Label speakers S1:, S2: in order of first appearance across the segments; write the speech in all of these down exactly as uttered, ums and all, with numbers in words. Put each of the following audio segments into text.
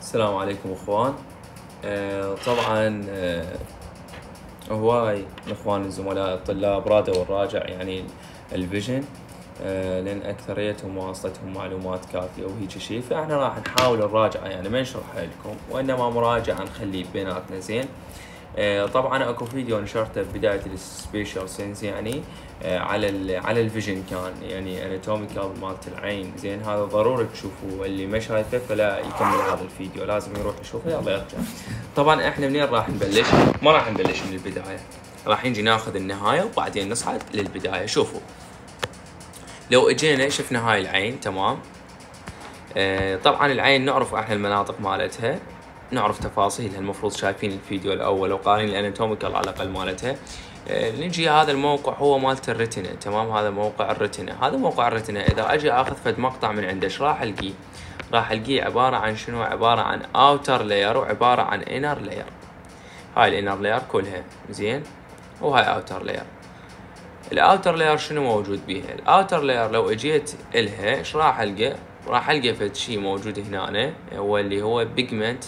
S1: السلام عليكم اخوان. آه طبعا آه هواي من اخوان الزملاء الطلاب رادوا والراجع يعني الفيجن، آه لان اكثريتهم ما وصلتهم معلومات كافيه وهيك شيء، فاحنا راح نحاول نراجعه يعني ما نشرحه لكم وانما مراجعه نخليه بيناتنا زين. آه طبعا اكو فيديو نشرته ببدايه السبيشال سينس يعني آه على ال على الفيجن، كان يعني اناتوميكال مالت العين زين. هذا ضروري تشوفوه، اللي ما شايفه فلا يكمل هذا الفيديو، لازم يروح يشوفه. يلا يرجع. طبعا احنا منين راح نبلش؟ ما راح نبلش من البدايه، راح نجي ناخذ النهايه وبعدين نصعد للبدايه. شوفوا، لو اجينا شفنا هاي العين تمام. آه طبعا العين نعرف احنا المناطق مالتها، نعرف تفاصيلها، المفروض شايفين الفيديو الاول وقارين الاناتوميكال على الاقل مالتها. آه نجي هذا الموقع هو مالت الريتنا تمام، هذا موقع الريتنا. هذا موقع الريتنا اذا اجي اخذ فد مقطع من عنده ايش راح القيه؟ راح القيه عباره عن شنو؟ عباره عن اوتر لاير وعباره عن انر لاير. هاي الانر لاير كلها زين، وهاي اوتر لاير. الاوتر لاير شنو موجود بيها؟ الاوتر لاير لو اجيت الها ايش راح القى؟ راح القى فد شيء موجود هنا هو اللي هو بيجمنت،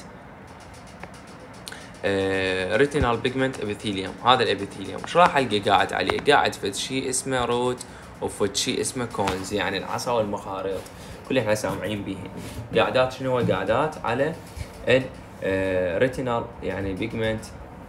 S1: ريتينال بيجمنت ابيثيليوم. هذا الابيثيليوم ايش راح القى قاعد عليه؟ قاعد فد شيء اسمه روت وفد شيء اسمه كونز، يعني العصا والمخاريط كلها احنا سامعين بيهن. قاعدات شنو هو؟ قاعدات على الريتينال يعني بيجمنت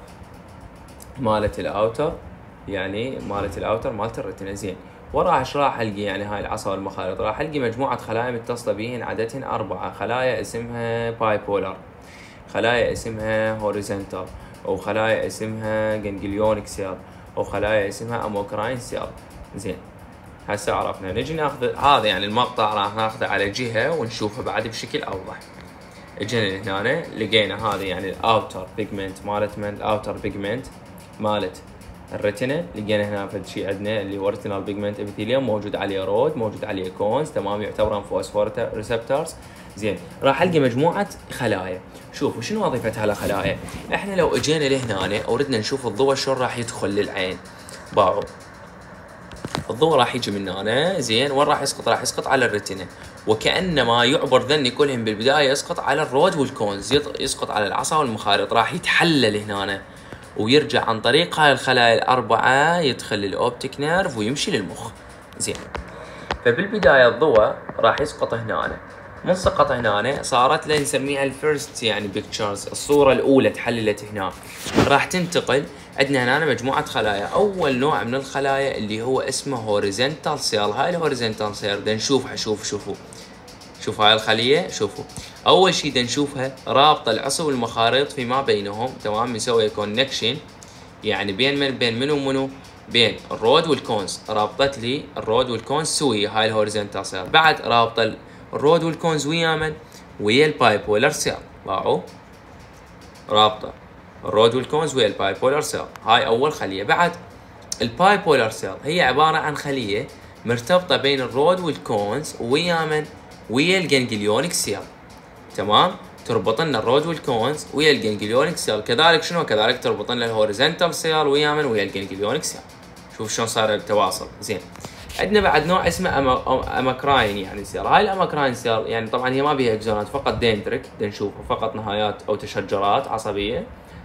S1: مالت الاوتر، يعني مالت الاوتر مالت الريتنا زين. وراح ايش راح القي؟ يعني هاي العصا والمخارط راح القي مجموعه خلايا متصله بهن، عددهن اربعه خلايا اسمها بايبولار، خلايا اسمها هوريزونتال، وخلايا اسمها جنجليونيك سيل، وخلايا اسمها اموكراين سيل زين. هسه عرفنا. نجي ناخذ هذا يعني المقطع راح ناخذه على جهه ونشوفه بعد بشكل اوضح. اجينا هنا لقينا هذا يعني الاوتر بيجمنت مالت من الاوتر بيجمنت مالت الريتنا. لقينا هنا فد شيء عندنا اللي هو ريتينال بيجمنت ابيثيليوم، موجود عليه رود، موجود عليه كونز تمام، يعتبرون فوسفور ريسبتورز زين. راح القي مجموعه خلايا. شوفوا شنو وظيفه هالخلايا. احنا لو اجينا لهنا وردنا نشوف الضوء شلون راح يدخل للعين، باعوا الضوء راح يجي من هنا زين. وين راح يسقط؟ راح يسقط على الريتنا، وكانما يعبر ذني كلهم بالبدايه يسقط على الرود والكونز، يسقط على العصا والمخارط، راح يتحلل هنا ويرجع عن طريق هاي الخلايا الاربعه يدخل الاوبتيك نيرف ويمشي للمخ زين. فبالبدايه الضوء راح يسقط هنا، من سقط هنا صارت له نسميها الفيرست يعني بيكتشرز، الصوره الاولى تحللت هنا. راح تنتقل عندنا هنا مجموعه خلايا. اول نوع من الخلايا اللي هو اسمه هوريزونتال سيل. هاي الهوريزونتال سيل بدنا نشوفها. شوف شوفوا شوف هاي الخليه. شوفوا اول شيء بدنا نشوفها رابطه العصب والمخاريط فيما بينهم تمام، مسويه كونكشن يعني بين من بين منو ومنو؟ بين الرود والكونز. رابطت لي الرود والكونز سويه هاي الهوريزونتال سيل. بعد رابطه الرود والكونز ويا من؟ ويا البايبولار سيل. باعوا رابطه الرود والكونز ويا البايبولار سيل. هاي اول خليه. بعد البايبولار سيل هي عباره عن خليه مرتبطه بين الرود والكونز ويا من؟ ويا الجنجليونيك سيل تمام. تربط لنا الرود والكونز ويا الجنجليونيك سيل. كذلك شنو؟ كذلك تربط لنا الهوريزونتال سيل ويا من؟ ويا الجنجليونيك سيل. شوف شلون صار التواصل زين. عندنا بعد نوع اسمه اماكراين يعني سيل. هاي الاماكراين سيل يعني طبعا هي ما بيها اكزونات، فقط دندريك بدنا نشوفها، فقط نهايات او تشجرات عصبيه.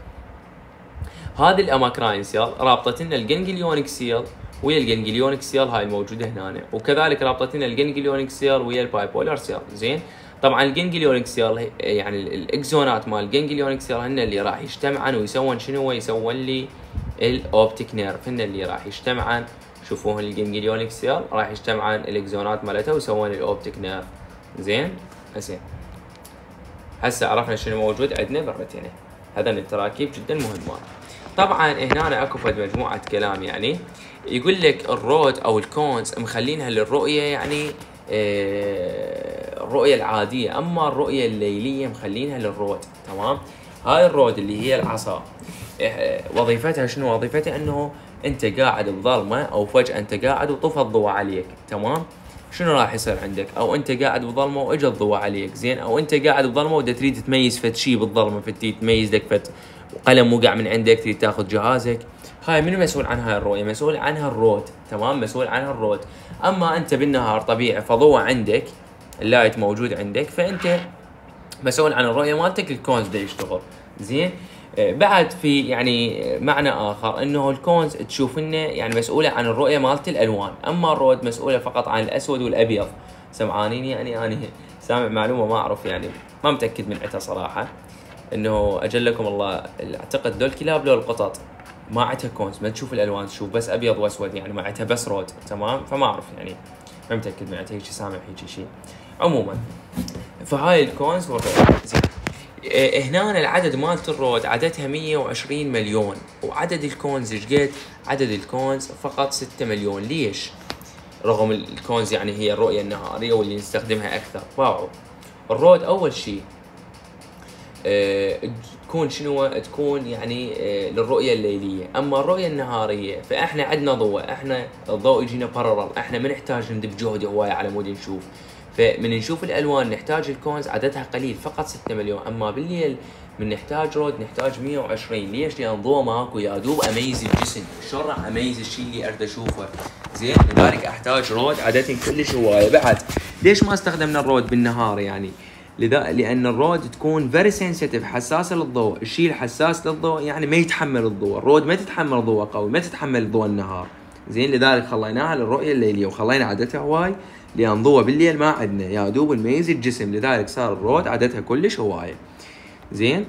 S1: هذه الاماكراين سيل رابطت لنا الجنجليونيك سيل ويا الجنجليونيك سيل هاي الموجوده هنا، وكذلك رابطت لنا الجنجليونيك سيل ويا البايبولار سيل زين. طبعا الجنجليونيك سيل يعني الاكزونات مال الجنجليونيك سيل هن اللي راح يجتمعن ويسوون شنو؟ يسوون لي الاوبتيك نيرف، هن اللي راح يجتمعن. شوفوهن الجنجليونيك سيل راح يجتمعن الاكزونات مالته ويسوون الاوبتيك نيرف زين. زين هسه عرفنا شنو موجود عندنا بالريتنا. هذا التراكيب جدا مهمه. طبعا هنا اكو فد مجموعه كلام يعني يقول لك الرود او الكونز مخلينها للرؤيه يعني آه الرؤيه العاديه، اما الرؤيه الليليه مخلينها للرود تمام. هاي الرود اللي هي العصا آه وظيفتها شنو؟ وظيفتها انه انت قاعد بظلمه او فجاه انت قاعد وطفى الضوء عليك تمام، شنو راح يصير عندك؟ او انت قاعد بظلمه واجى الضوء عليك زين، او انت قاعد بظلمه ودا تريد تميز فد شيء بالظلمه، فتريد تميز لك فد قلم وقع من عندك تريد تاخذ جهازك. هاي منو مسؤول عن هاي الرؤيه؟ مسؤول عنها الرود تمام، مسؤول عنها الرود. اما انت بالنهار طبيعي فضوء عندك اللايت موجود عندك، فانت مسؤول عن الرؤيه مالتك الكونز دا يشتغل زين. آه بعد في يعني معنى اخر انه الكونز تشوف انه يعني مسؤوله عن الرؤيه مالت الالوان، اما الرود مسؤوله فقط عن الاسود والابيض. سمعانين يعني انا سامع معلومه ما اعرف يعني ما متاكد من عتها صراحه، انه اجلكم الله اعتقد ذول الكلاب لو القطط ما عتها كونز، ما تشوف الالوان تشوف بس ابيض واسود يعني ما عتها بس رود. تمام، فما اعرف يعني ما متاكد من عتها، هيك سامع هيك شيء. عموما فهاي الكونز والرود زين. إيه هنا العدد مالت الرود عددها مية وعشرين مليون، وعدد الكونز ايش قد؟ عدد الكونز فقط ستة مليون. ليش؟ رغم الكونز يعني هي الرؤية النهارية واللي نستخدمها أكثر. واو. الرود أول شيء أه تكون شنو؟ تكون يعني أه للرؤية الليلية، أما الرؤية النهارية فإحنا عندنا ضوء، إحنا الضوء يجينا بارلل، إحنا ما نحتاج ندب جهد هواية على مود نشوف، فمن نشوف الألوان نحتاج الكونز عددها قليل فقط ستة مليون، أما بالليل من نحتاج رود نحتاج مية وعشرين. ليش؟ لأن ضوء ماكو، يا دوب أميز الجسم، شلون راح أميز الشيء اللي أريد أشوفه؟ زين، لذلك أحتاج رود عددهم كلش هواية. بعد ليش ما استخدمنا الرود بالنهار يعني؟ لذا لأن الرود تكون فيري سنسيتيف، حساسة للضوء، الشيء الحساس للضوء يعني ما يتحمل الضوء، الرود ما تتحمل ضوء قوي، ما تتحمل ضوء النهار. زين، لذلك خليناها للرؤية الليلية وخلينا عددها هواي، لأن ضوء بالليل ما عندنا، يا دوب نميز الجسم، لذلك صار الرود عددها كلش هواية. زين،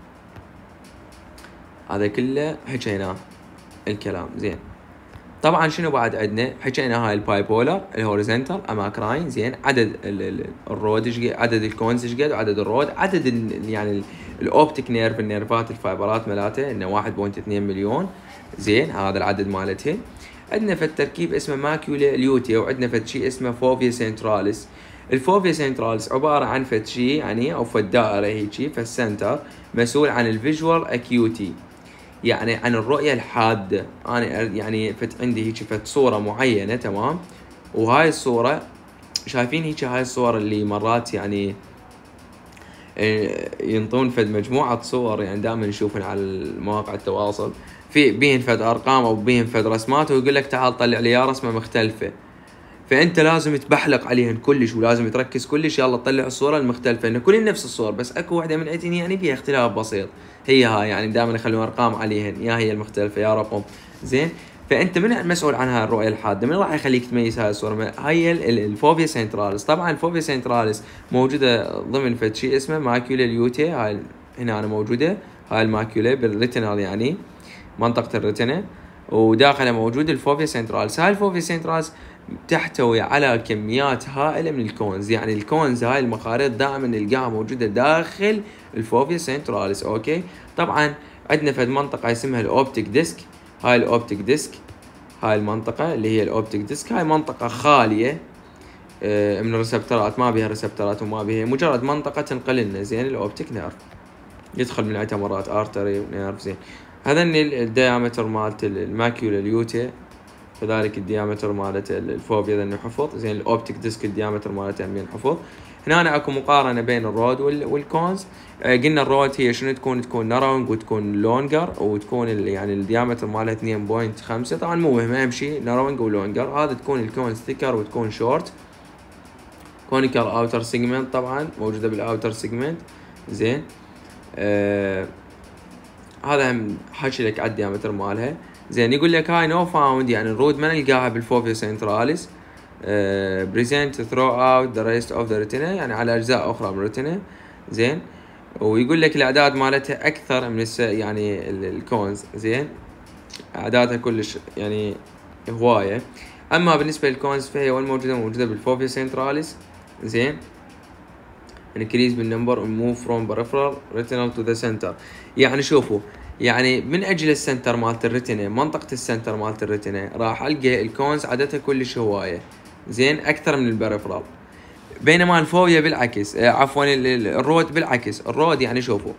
S1: هذا كله حكيناه الكلام. زين، طبعا شنو بعد عندنا؟ حكينا هاي البايبولر، الهوريزونتال، اماكراين. زين، عدد الرود ايش قد، عدد الكونز ايش قد، وعدد الرود، عدد يعني الاوبتيك نيرف، النيرفات الفايبرات مالته انه واحد فاصلة اثنين مليون. زين، هذا العدد مالتها. عندنا في التركيب اسمه ماكيولا ليوتيا، وعندنا فد شيء اسمه فوفيا سنتراليس. الفوفيا سنتراليس عباره عن فد شيء يعني او فد دائره هيجي في السنتر، مسؤول عن الفيجوال اكيوتي، يعني عن الرؤيه الحاده. انا يعني فت عندي هيك فت صوره معينه، تمام، وهاي الصوره شايفين هيك، هاي الصور اللي مرات يعني ينطون فد مجموعه صور يعني دائما نشوفهم على مواقع التواصل، في بين فد ارقام او بين فد رسمات، ويقول لك تعال طلع لي يا رسمه مختلفه، فانت لازم تبحلق عليهن كلش ولازم تركز كلش، يلا طلع الصوره المختلفه، انه كلن نفس الصور بس اكو واحده من عندهن يعني فيها اختلاف بسيط، هي هاي يعني دائما يخلون ارقام عليهن، يا هي المختلفه يا رقم. زين، فانت من المسؤول عن هاي الرؤيه الحاده؟ من راح يخليك تميز هاي الصوره؟ هي الفوفيا سنتراليس. طبعا الفوفيا سنتراليس موجوده ضمن فد شيء اسمه ماكيولا ليوتيا، هاي هنا أنا موجوده، هاي الماكيولا بالريتينال يعني منطقه الريتنا، وداخله موجود الفوفيا سنتراليس. هاي الفوفيا سنتراليس تحتوي على كميات هائله من الكونز، يعني الكونز هاي المخاريط دائما نلقاها موجوده داخل الفوفيا سنتراليس. اوكي، طبعا عندنا فد منطقه اسمها الاوبتيك ديسك، هاي الاوبتيك ديسك، هاي المنطقه اللي هي الاوبتيك ديسك، هاي منطقه خاليه من الريسبترات، ما بيها ريسبترات وما بيها، مجرد منطقه تنقل لنا زين الاوبتيك نيرف، يدخل من عندها مرات ارتري ونيرف. زين، هذا الديامتر مالت الماكيولا ليوتيا، كذلك الديامتر مالت الفوفيا ذا حفظ. زين، الاوبتيك ديسك الديامتر مالته هم حفظ. هنا أنا اكو مقارنه بين الرود والكونز. آه قلنا الرود هي شنو تكون؟ تكون نارونج وتكون لونجر، وتكون يعني الديامتر مالها اثنين فاصلة خمسة، طبعا مو مهم، اهم شيء نارونج ولونجر. هذا تكون الكونز ثيكر وتكون شورت. كونيكال اوتر سيجمنت طبعا موجوده بالاوتر سيجمنت. زين، آه هذا هم حكي لك على الديامتر مالها. زين، يقول لك هاي نو فاوند، يعني الرود ما نلقاها بالفوفيا سنتراليس، بريزنت ثرو اوت ذا ريست اوف ذا ريتنا، يعني على اجزاء اخرى من الريتنا. زين، ويقول لك الاعداد مالتها اكثر من الس... يعني الكونز. زين، اعدادها كلش يعني هوايه. اما بالنسبه للكونز فهي وين موجوده؟ موجوده بالفوفيا سنتراليس. زين، increase بالنمبر and move from peripheral retinal to the center. يعني شوفوا، يعني من اجل السنتر مالت الريتنا، منطقه السنتر مالت الريتنا راح القى الكونز عددها كلش هوايه، زين، اكثر من البريفرال. بينما الفوفيا بالعكس، آه عفوا الرود بالعكس. الرود يعني شوفوا،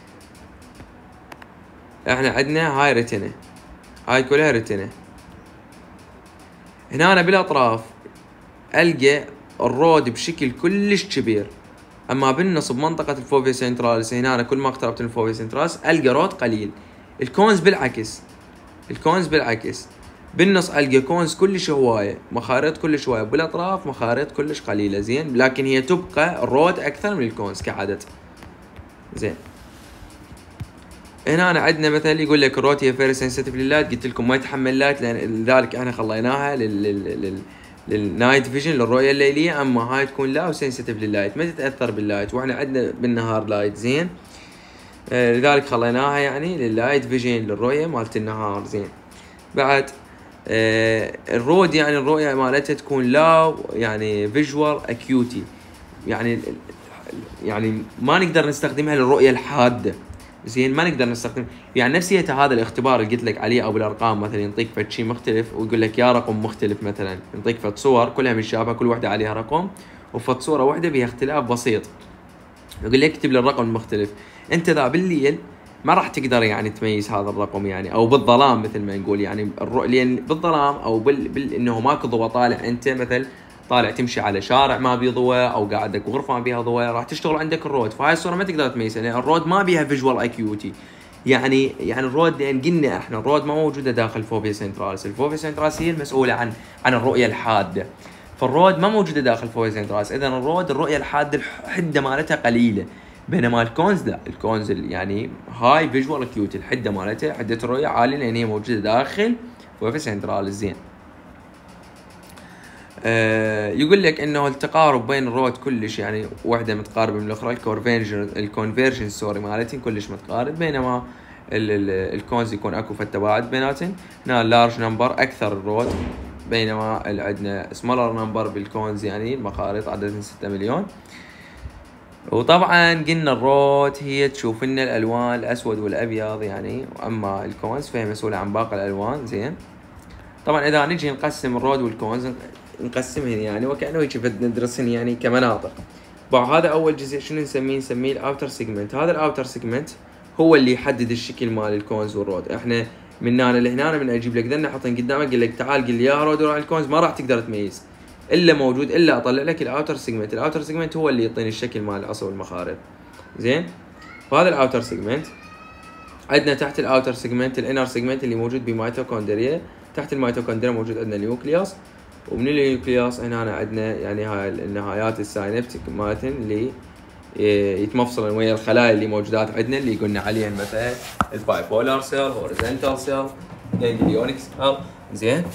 S1: احنا عندنا هاي ريتنا، هاي كلها ريتنا، هنا أنا بالاطراف القى الرود بشكل كلش كبير، اما بالنص بمنطقه الفوفيا سنتراليس هنا أنا كل ما اقتربت من الفوفيا سنتراليس القى رود قليل. الكونز بالعكس، الكونز بالعكس، بالنص القى كونز كلش هوايه، مخاريط كلش هوايه، بالاطراف مخاريط كلش قليله. زين لكن هي تبقى الرود اكثر من الكونز كعدد. زين هنا أنا عندنا مثلا يقول لك الرود هي فيري سنسيتيف لللايت، قلت لكم ما يتحمل لايت، لذلك احنا خليناها لل لل للنايت فيجن للرؤيه الليليه، اما هاي تكون لا وسنسيتيف لللايت ما تتاثر باللايت، واحنا عندنا بالنهار لايت. زين آه لذلك خليناها يعني لللايت فيجن للرؤيه مالت النهار. زين بعد آه الرود يعني الرؤيه مالتها تكون لا يعني فيجوال اكيوتي، يعني يعني ما نقدر نستخدمها للرؤيه الحاده. زين ما نقدر نستخدم يعني نفسية هذا الاختبار اللي قلت لك عليه او بالارقام، مثلا ينطيك فد شيء مختلف ويقول لك يا رقم مختلف، مثلا ينطيك فد صور كلها متشابهه كل واحده عليها رقم، وفد صوره واحده بها اختلاف بسيط، يقول لك اكتب لي الرقم المختلف. انت ذا بالليل ما راح تقدر يعني تميز هذا الرقم يعني، او بالظلام مثل ما نقول يعني الرؤيه، لان بالظلام او بال, بال... انه ماكو ضوء طالع، انت مثل طالع تمشي على شارع ما بيه ضوء او قاعدك غرفه ما بيها ضوء، راح تشتغل عندك الرود، فهاي الصوره ما تقدر تميزها لان الرود ما بيها فيجوال اكيوتي. يعني يعني الرود لان قلنا احنا الرود ما موجوده داخل الفوفيا سنتراليس، الفوفيا سنتراليس هي المسؤوله عن عن الرؤيه الحاده، فالرود ما موجوده داخل الفوفيا سنتراليس، اذا الرود الرؤيه الحاده الحده مالتها قليله، بينما الكونز لا، الكونز يعني هاي فيجوال اكيوتي، الحده مالتها حده الرؤيه عاليه لان هي موجوده داخل فوفيا سنتراليس. زين آه يقول لك انه التقارب بين الرود كلش يعني واحده متقاربه من الاخرى، الكونفرجن الكونفرجن سوري مالتين كلش متقارب، بينما الكونز يكون اكو فتباعد بيناتهم. هنا اللارج نمبر اكثر الرود، بينما عندنا سمولر نمبر بالكونز يعني المخاريط عددهم ستة مليون. وطبعا قلنا الرود هي تشوف لنا الالوان الاسود والابيض يعني، اما الكونز فهي مسؤوله عن باقي الالوان. زين طبعا اذا نجي نقسم الرود والكونز نقسمهن يعني وكانه هيك ندرسهن يعني كمناطق. بعد هذا اول جزء شنو نسميه؟ نسميه الاوتر سيجمنت. هذا الاوتر سيجمنت هو اللي يحدد الشكل مال الكونز والرود. احنا من هنا لهنا من اجيب لك ذن احطن قدامك اقول لك تعال قل لي يا رود وراء الكونز، ما راح تقدر تميز الا موجود الا اطلع لك الاوتر سيجمنت. الاوتر سيجمنت هو اللي يعطيني الشكل مال العصا والمخارط. زين فهذا الاوتر سيجمنت. عندنا تحت الاوتر سيجمنت الانر سيجمنت اللي موجود بميتوكوندريا، تحت الميتوكوندريا موجود عندنا النيوكليوس، ومن النيوكليوس هنا عندنا يعني هاي النهايات الساينبتيك مالتن اللي يتمفصلن ويا الخلايا اللي موجودات عندنا اللي قلنا عليهن مثلا البايبولار سيل، هوريزونتال سيل، جانجليونيك سيل. زين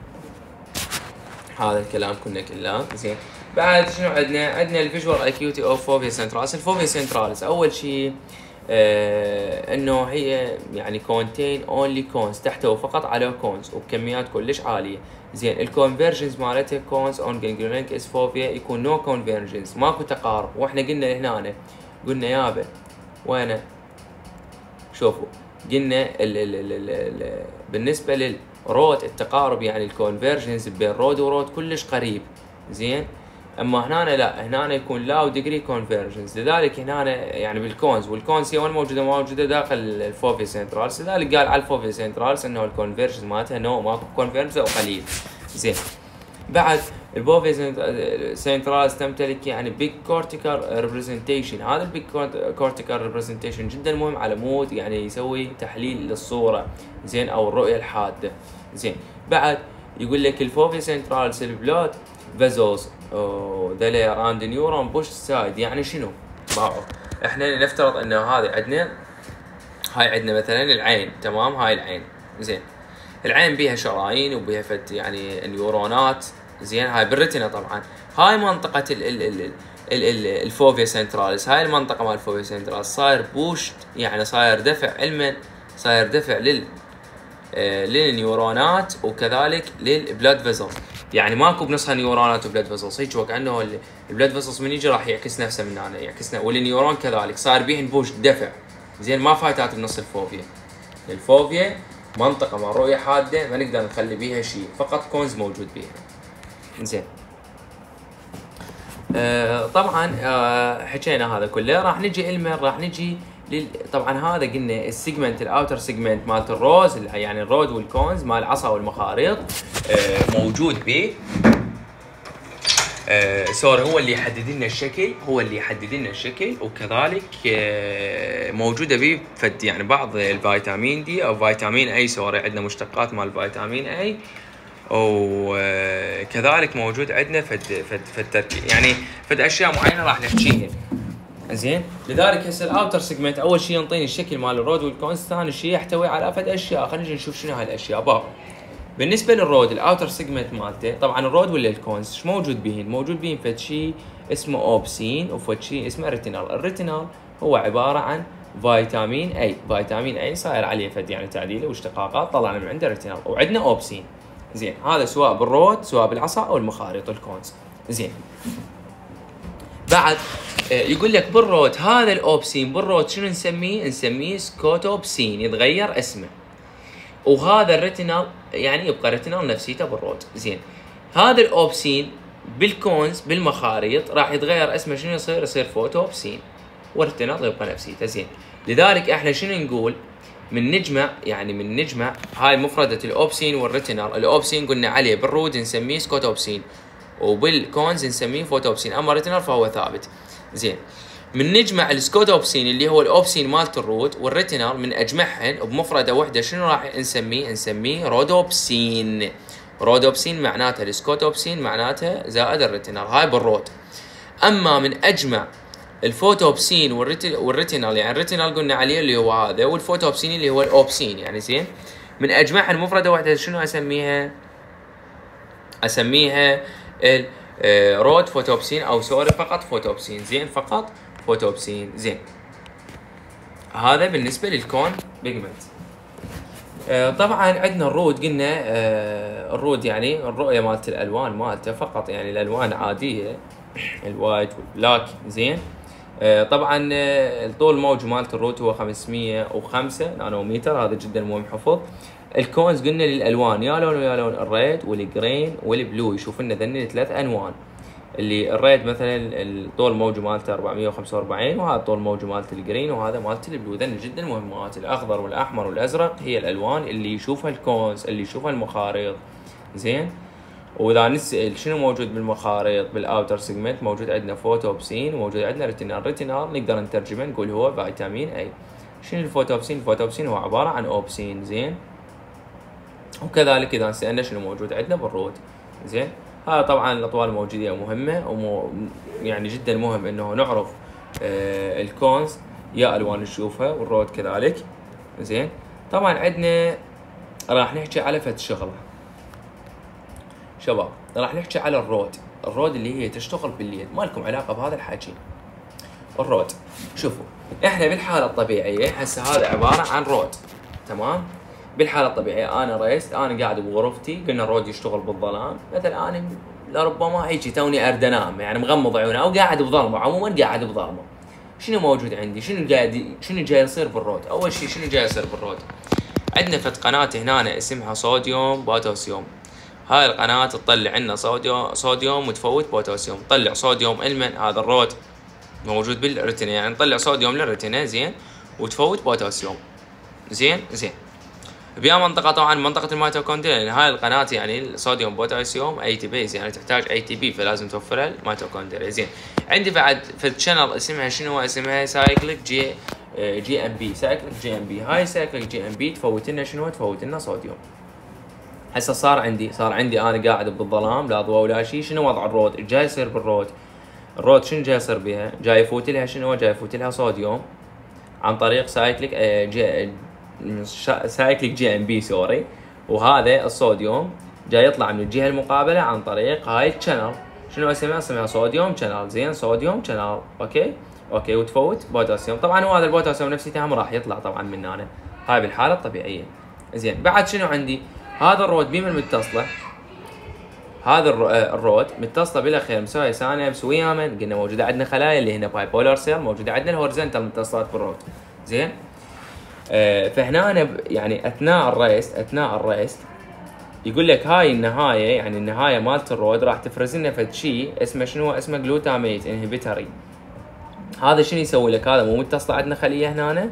S1: هذا الكلام كنا كله. زين بعد شنو عندنا؟ عندنا الفيجوال اكيوتي اوف فوفيا سنتراليس. الفوفيا سنتراليس اول شيء آه انه هي يعني كونتين اونلي كونز، تحتوي فقط على كونز وبكميات كلش عاليه. زين الكونفرجنز مالتها كونز اون جانجليونيك اس فوفيا يكون نو كونفرجنز، ماكو تقارب. واحنا قلنا هنا قلنا يابا وين شوفوا قلنا ال ال ال ال ال بالنسبه للرود التقارب يعني الكونفرجنز بين رود ورود كلش قريب. زين اما هنا لا، هنا يكون لاو ديجري كونفرجنز، لذلك هنا يعني بالكونز، والكونز هي وين موجوده؟ موجوده داخل الفوفيا سنتراليس، لذلك قال على الفوفيا سنتراليس انه الكونفرجنز مالتها نو ماكو كونفرجنز او قليل. زين بعد الفوفيا سنتراليس تمتلك يعني بيج كورتيكال ريبريزنتيشن. هذا البيج كورتيكال ريبريزنتيشن جدا مهم على مود يعني يسوي تحليل للصوره زين او الرؤيه الحاده. زين بعد يقول لك الفوفيا سنتراليس البلود فيزوس ذا اراوند نيورون بوش سايد. يعني شنو؟ باعوا احنا نفترض انه هذه عندنا، هاي عندنا مثلا العين، تمام؟ هاي العين. زين العين بيها شرايين وبيها فت يعني نيورونات. زين هاي بالرتنا طبعا. هاي منطقه ال ال ال ال ال الفوفيا سنتراليس، هاي المنطقه مال الفوفيا سنتراليس صاير بوش يعني صاير دفع علما، صاير دفع لل آه للنيورونات وكذلك للبلاد فيزلز. يعني ماكو بنصها نيورونات وبلاد فيزلز، هيك وكانه البلاد فيزلز من يجي راح يعكس نفسه من هنا، يعكسنا، والنيورون كذلك صار بيهن بوش دفع. زين ما فايتات بنص الفوفيا. الفوفيا منطقه مع رؤيه حاده ما نقدر نخلي بيها شيء، فقط كونز موجود بيها. زين آه طبعا آه حكينا هذا كله، راح نجي المن راح نجي لل... طبعا هذا قلنا السيجمنت الاوتر سيجمنت مالت الروز يعني الرود والكونز مال العصا والمخاريط آه موجود به آه سوري هو اللي يحدد لنا الشكل، هو اللي يحدد لنا الشكل، وكذلك آه موجوده به فد يعني بعض الفيتامين دي او فيتامين اي، سوري عندنا مشتقات مال الفيتامين اي، وكذلك موجود عندنا فد فد فد تركيب يعني فد اشياء معينه راح نحكيها. زين، لذلك هسه الاوتر سيجمنت اول شيء ينطيني الشكل مال الرود والكونز، ثاني شيء يحتوي على فد اشياء. خلينا نشوف شنو هاي الاشياء. بابا بالنسبه للرود الاوتر سيجمنت مالته، طبعا الرود ولا الكونز ايش موجود بهن؟ موجود بهن فد شيء اسمه اوبسين وفد شيء اسمه ريتينال. الريتينال هو عباره عن فيتامين اي، فيتامين اي صاير عليه فد يعني تعديله واشتقاقات طلعنا من عنده ريتينال، وعندنا اوبسين. زين، هذا سواء بالرود سواء بالعصا او المخاريط الكونز. زين، بعد يقول لك بالرود هذا الاوبسين بالرود شنو نسميه؟ نسميه سكوتوبسين، يتغير اسمه. وهذا الريتينال يعني يبقى ريتينال نفسيته بالرود. زين، هذا الاوبسين بالكونز بالمخاريط راح يتغير اسمه، شنو يصير؟ يصير فوتوبسين، والريتينال يبقى نفسيته. زين، لذلك احنا شنو نقول؟ من نجمع يعني من نجمع هاي مفردة الاوبسين والريتينال. الاوبسين قلنا عليه بالرود نسميه سكوتوبسين، وبالكونز نسميه فوتوبسين، اما ريتينال فهو ثابت. زين، من نجمع السكوتوبسين اللي هو الاوبسين مالت الرود والريتينال، من اجمعهن بمفرده واحده شنو راح نسميه؟ نسميه رودوبسين. رودوبسين معناتها السكوتوبسين معناتها زائد الريتينال، هاي بالرود. اما من اجمع الفوتوبسين والريتينال، يعني الريتينال قلنا عليه اللي هو هذا، والفوتوبسين اللي هو الاوبسين يعني. زين، من اجمعهن مفرده واحده شنو اسميها؟ اسميها رود فوتوبسين، او سوري فقط فوتوبسين. زين، فقط فوتوبسين. زين، هذا بالنسبه للكون بيجمنت. آه طبعا عندنا الرود، قلنا آه الرود يعني الرؤيه مالت الالوان مالته فقط، يعني الالوان عاديه الوايت والبلاك. زين، آه طبعا آه الطول الموج مالت الرود هو خمسمية وخمسة نانومتر، هذا جدا مهم حفظ. الكونز قلنا للالوان يا لون ويا لون، الريد والجرين والبلو. يشوف لنا ذني ثلاث انوان، اللي الريد مثلا الطول موجه مالته أربعمية وخمسة وأربعين، وهذا الطول موجه مالته الجرين، وهذا مالته البلو. ذني جدا مهمات. الاخضر والاحمر والازرق هي الالوان اللي يشوفها الكونز، اللي يشوفها المخاريط. زين، واذا نسال شنو موجود بالمخاريط بالاوتر سيجمنت، موجود عندنا فوتوبسين وموجود عندنا ريتينال. ريتينال نقدر نترجمه نقول هو فيتامين اي. شنو الفوتوبسين؟ الفوتوبسين هو عباره عن اوبسين. زين، وكذلك اذا سالنا شنو موجود عندنا بالرود. زين، هذا طبعا الاطوال الموجوديه مهمه، ومو يعني جدا مهم انه نعرف آه الكونز يا الوان نشوفها، والرود كذلك. زين، طبعا عندنا راح نحكي على فد شغله شباب، راح نحكي على الرود. الرود اللي هي تشتغل بالليل، ما لكم علاقه بهذا الحكي. الرود شوفوا، احنا بالحاله الطبيعيه هسه هذا عباره عن رود، تمام؟ بالحاله الطبيعيه انا ريست، انا قاعد بغرفتي، قلنا الرود يشتغل بالظلام، مثلا انا لربما هيجي توني ارد انام يعني مغمض عيوني، او قاعد بظلمه، عموما قاعد بظلمه. شنو موجود عندي؟ شنو قاعد شنو جاي يصير بالرود؟ اول شيء شنو جاي يصير بالرود؟ عندنا فد قناه هنا اسمها صوديوم بوتاسيوم. هاي القناه تطلع لنا صوديوم صوديوم وتفوت بوتاسيوم. تطلع صوديوم المن، هذا الرود موجود بالريتنا، يعني نطلع صوديوم للريتنا. زين، وتفوت بوتاسيوم. زين زين بيا منطقه طبعا منطقه الميتوكوندريا، لان هاي القناه يعني الصوديوم بوتاسيوم اي تي بيز، يعني تحتاج اي تي بي، فلازم توفرها الميتوكوندريا. زين، عندي بعد في الشانل اسمها شنو؟ اسمها سايكليك جي جي ام بي. سايكليك جي ام بي، هاي سايكليك جي ام بي تفوت لنا شنو؟ تفوت لنا صوديوم. هسه صار عندي صار عندي انا قاعد بالظلام، لا ضوء ولا شيء. شنو وضع الرود؟ جاي يصير بالرود؟ الرود شنو جاي يصير بها؟ جاي يفوت لها شنو؟ جاي يفوت لها صوديوم عن طريق سايكليك جي سايكليك جي ام بي سوري، وهذا الصوديوم جاي يطلع من الجهه المقابله عن طريق هاي الشانل. شنو اسمها؟ اسمها صوديوم شانل. زين، صوديوم شانل. اوكي اوكي وتفوت بوتاسيوم. طبعا هو هذا البوتاسيوم نفسيته هم راح يطلع طبعا من هنا، هاي بالحاله الطبيعيه. زين، بعد شنو عندي؟ هذا الرود بمن متصله؟ هذا الرود متصله بالاخير مسويه ثانيه مسويه من قلنا موجوده عندنا خلايا اللي هنا باي بولار سيل، موجوده عندنا الهورزنتال متصلات بالرود. زين، آه فهنا أنا يعني اثناء الريست اثناء الريست يقول لك هاي النهايه، يعني النهايه مالت الرود راح تفرز لنا فد شيء اسمه شنو؟ اسمه جلوتاميت انهبيتوري. هذا شنو يسوي لك؟ هذا مو متصله عندنا خليه هنا،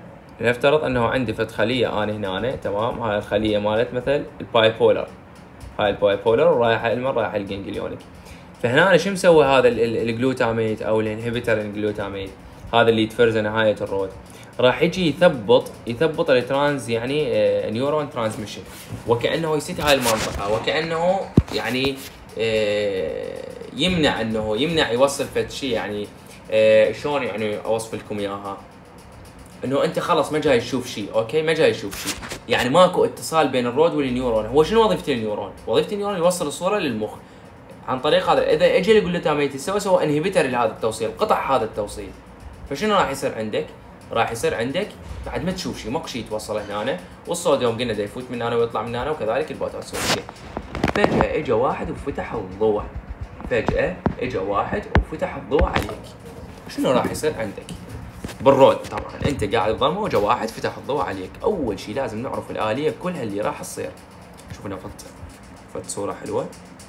S1: نفترض انه عندي فد خليه انا هنا، تمام؟ هاي الخليه مالت مثل الباي بولر. هاي الباي بولر ورايحه المن رايحه الجنجليونيك. فهنا أنا شو مسوي هذا الجلوتاميت او الانهبيتر الجلوتاميت هذا اللي يتفرز نهايه الرود، راح يجي يثبط يثبط الترانز يعني آه نيورون ترانسميشن، وكانه يسيت هاي المنطقه، وكانه يعني آه يمنع انه يمنع يوصل فد شيء. يعني آه شلون يعني اوصف لكم اياها؟ انه انت خلص ما جاي تشوف شيء، اوكي ما جاي تشوف شيء، يعني ماكو اتصال بين الرود والنيورون. هو شنو وظيفه النيورون؟ وظيفه النيورون يوصل الصوره للمخ عن طريق هذا. اذا اجى الجلوتاميت سوى سوى انهبيتر لهذا التوصيل، قطع هذا التوصيل، فشنو راح يصير عندك؟ راح يصير عندك بعد ما تشوف شيء، ماكو شيء يتوصل هنا، والصوديوم قلنا دا يفوت من هنا ويطلع من هنا، وكذلك البوتاسيوم. فجاه اجى واحد وفتح الضوء، فجاه اجى واحد وفتح الضوء عليك، شنو راح يصير عندك؟ بالرود طبعا انت قاعد بظلمه وجا واحد فتح الضوء عليك، اول شيء لازم نعرف الاليه كلها اللي راح تصير. شوفنا فت فت صوره حلوه.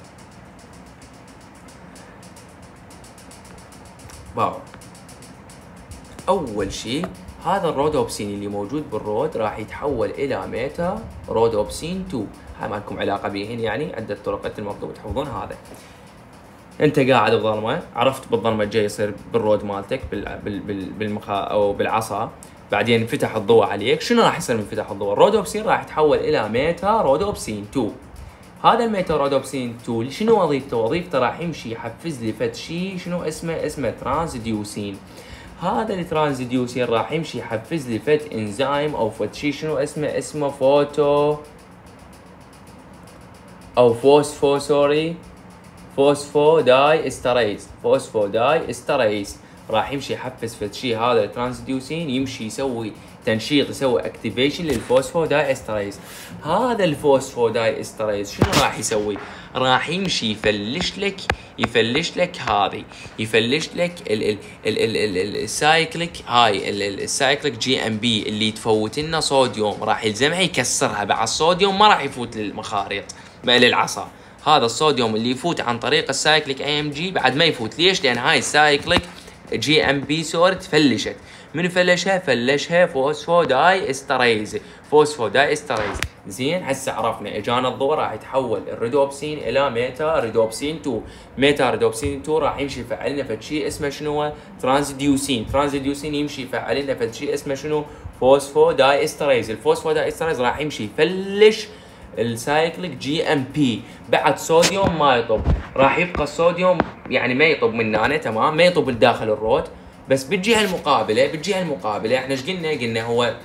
S1: واو. اول شيء هذا الرودوبسين اللي موجود بالرود راح يتحول الى ميتا رودوبسين اثنين. هاي ما لكم علاقه بهن، يعني عده طرق انت المفروض تحفظون هذا. انت قاعد بظلمه، عرفت بالظلمه جاي يصير بالرود مالتك بال بال بال بالمخا او بالعصا، بعدين فتح الضوء عليك، شنو راح يصير من فتح الضوء؟ الرودوبسين راح يتحول الى ميتا رودوبسين اثنين. هذا الميتا رودوبسين اثنين شنو وظيفته؟ وظيفته راح يمشي يحفز لي فد شيء شنو اسمه؟ اسمه ترانسديوسين. هذا الترانسديوسين راح يمشي يحفز لي فد انزيم او فد شيء شنو اسمه؟ اسمه فوتو او فوسفو سوري فوسفو داي استريز فوسفو داي استريز راح يمشي يحفز فد شيء هذا الترانسديوسين، يمشي يسوي تنشيط، يسوي اكتيفيشن للفوسفو داي استريز. هذا الفوسفو داي استريز شنو راح يسوي؟ راح يمشي يفلش لك يفلش لك هذه يفلش لك السايكليك هاي السايكليك جي ام بي اللي تفوت لنا صوديوم، راح يلزمها يكسرها. بعد الصوديوم ما راح يفوت للمخاريط للعصا، هذا الصوديوم اللي يفوت عن طريق السايكليك اي ام جي بعد ما يفوت. ليش؟ لان هاي السايكليك جي ام بي سوري تفلشت. من فلشها؟ فلشها فوسفو داي استريز فوسفو داي استريز. زين هسه عرفنا اجانا الضوء راح يتحول الريدوبسين الى ميتا ريدوبسين اثنين. ميتا ريدوبسين اثنين راح يمشي يفعل لنا فد شيء اسمه شنو؟ ترانسديوسين. ترانسديوسين يمشي يفعل لنا فد شيء اسمه شنو؟ فوسفو داي استريز. الفوسفو داي استريز راح يمشي يفلش السايكليك جي ام بي. بعد صوديوم ما يطب، راح يبقى الصوديوم يعني ما يطب من هنا، تمام، ما يطب لداخل الرود، بس بالجهه المقابله بالجهه المقابله احنا ايش قلنا؟ قلنا هو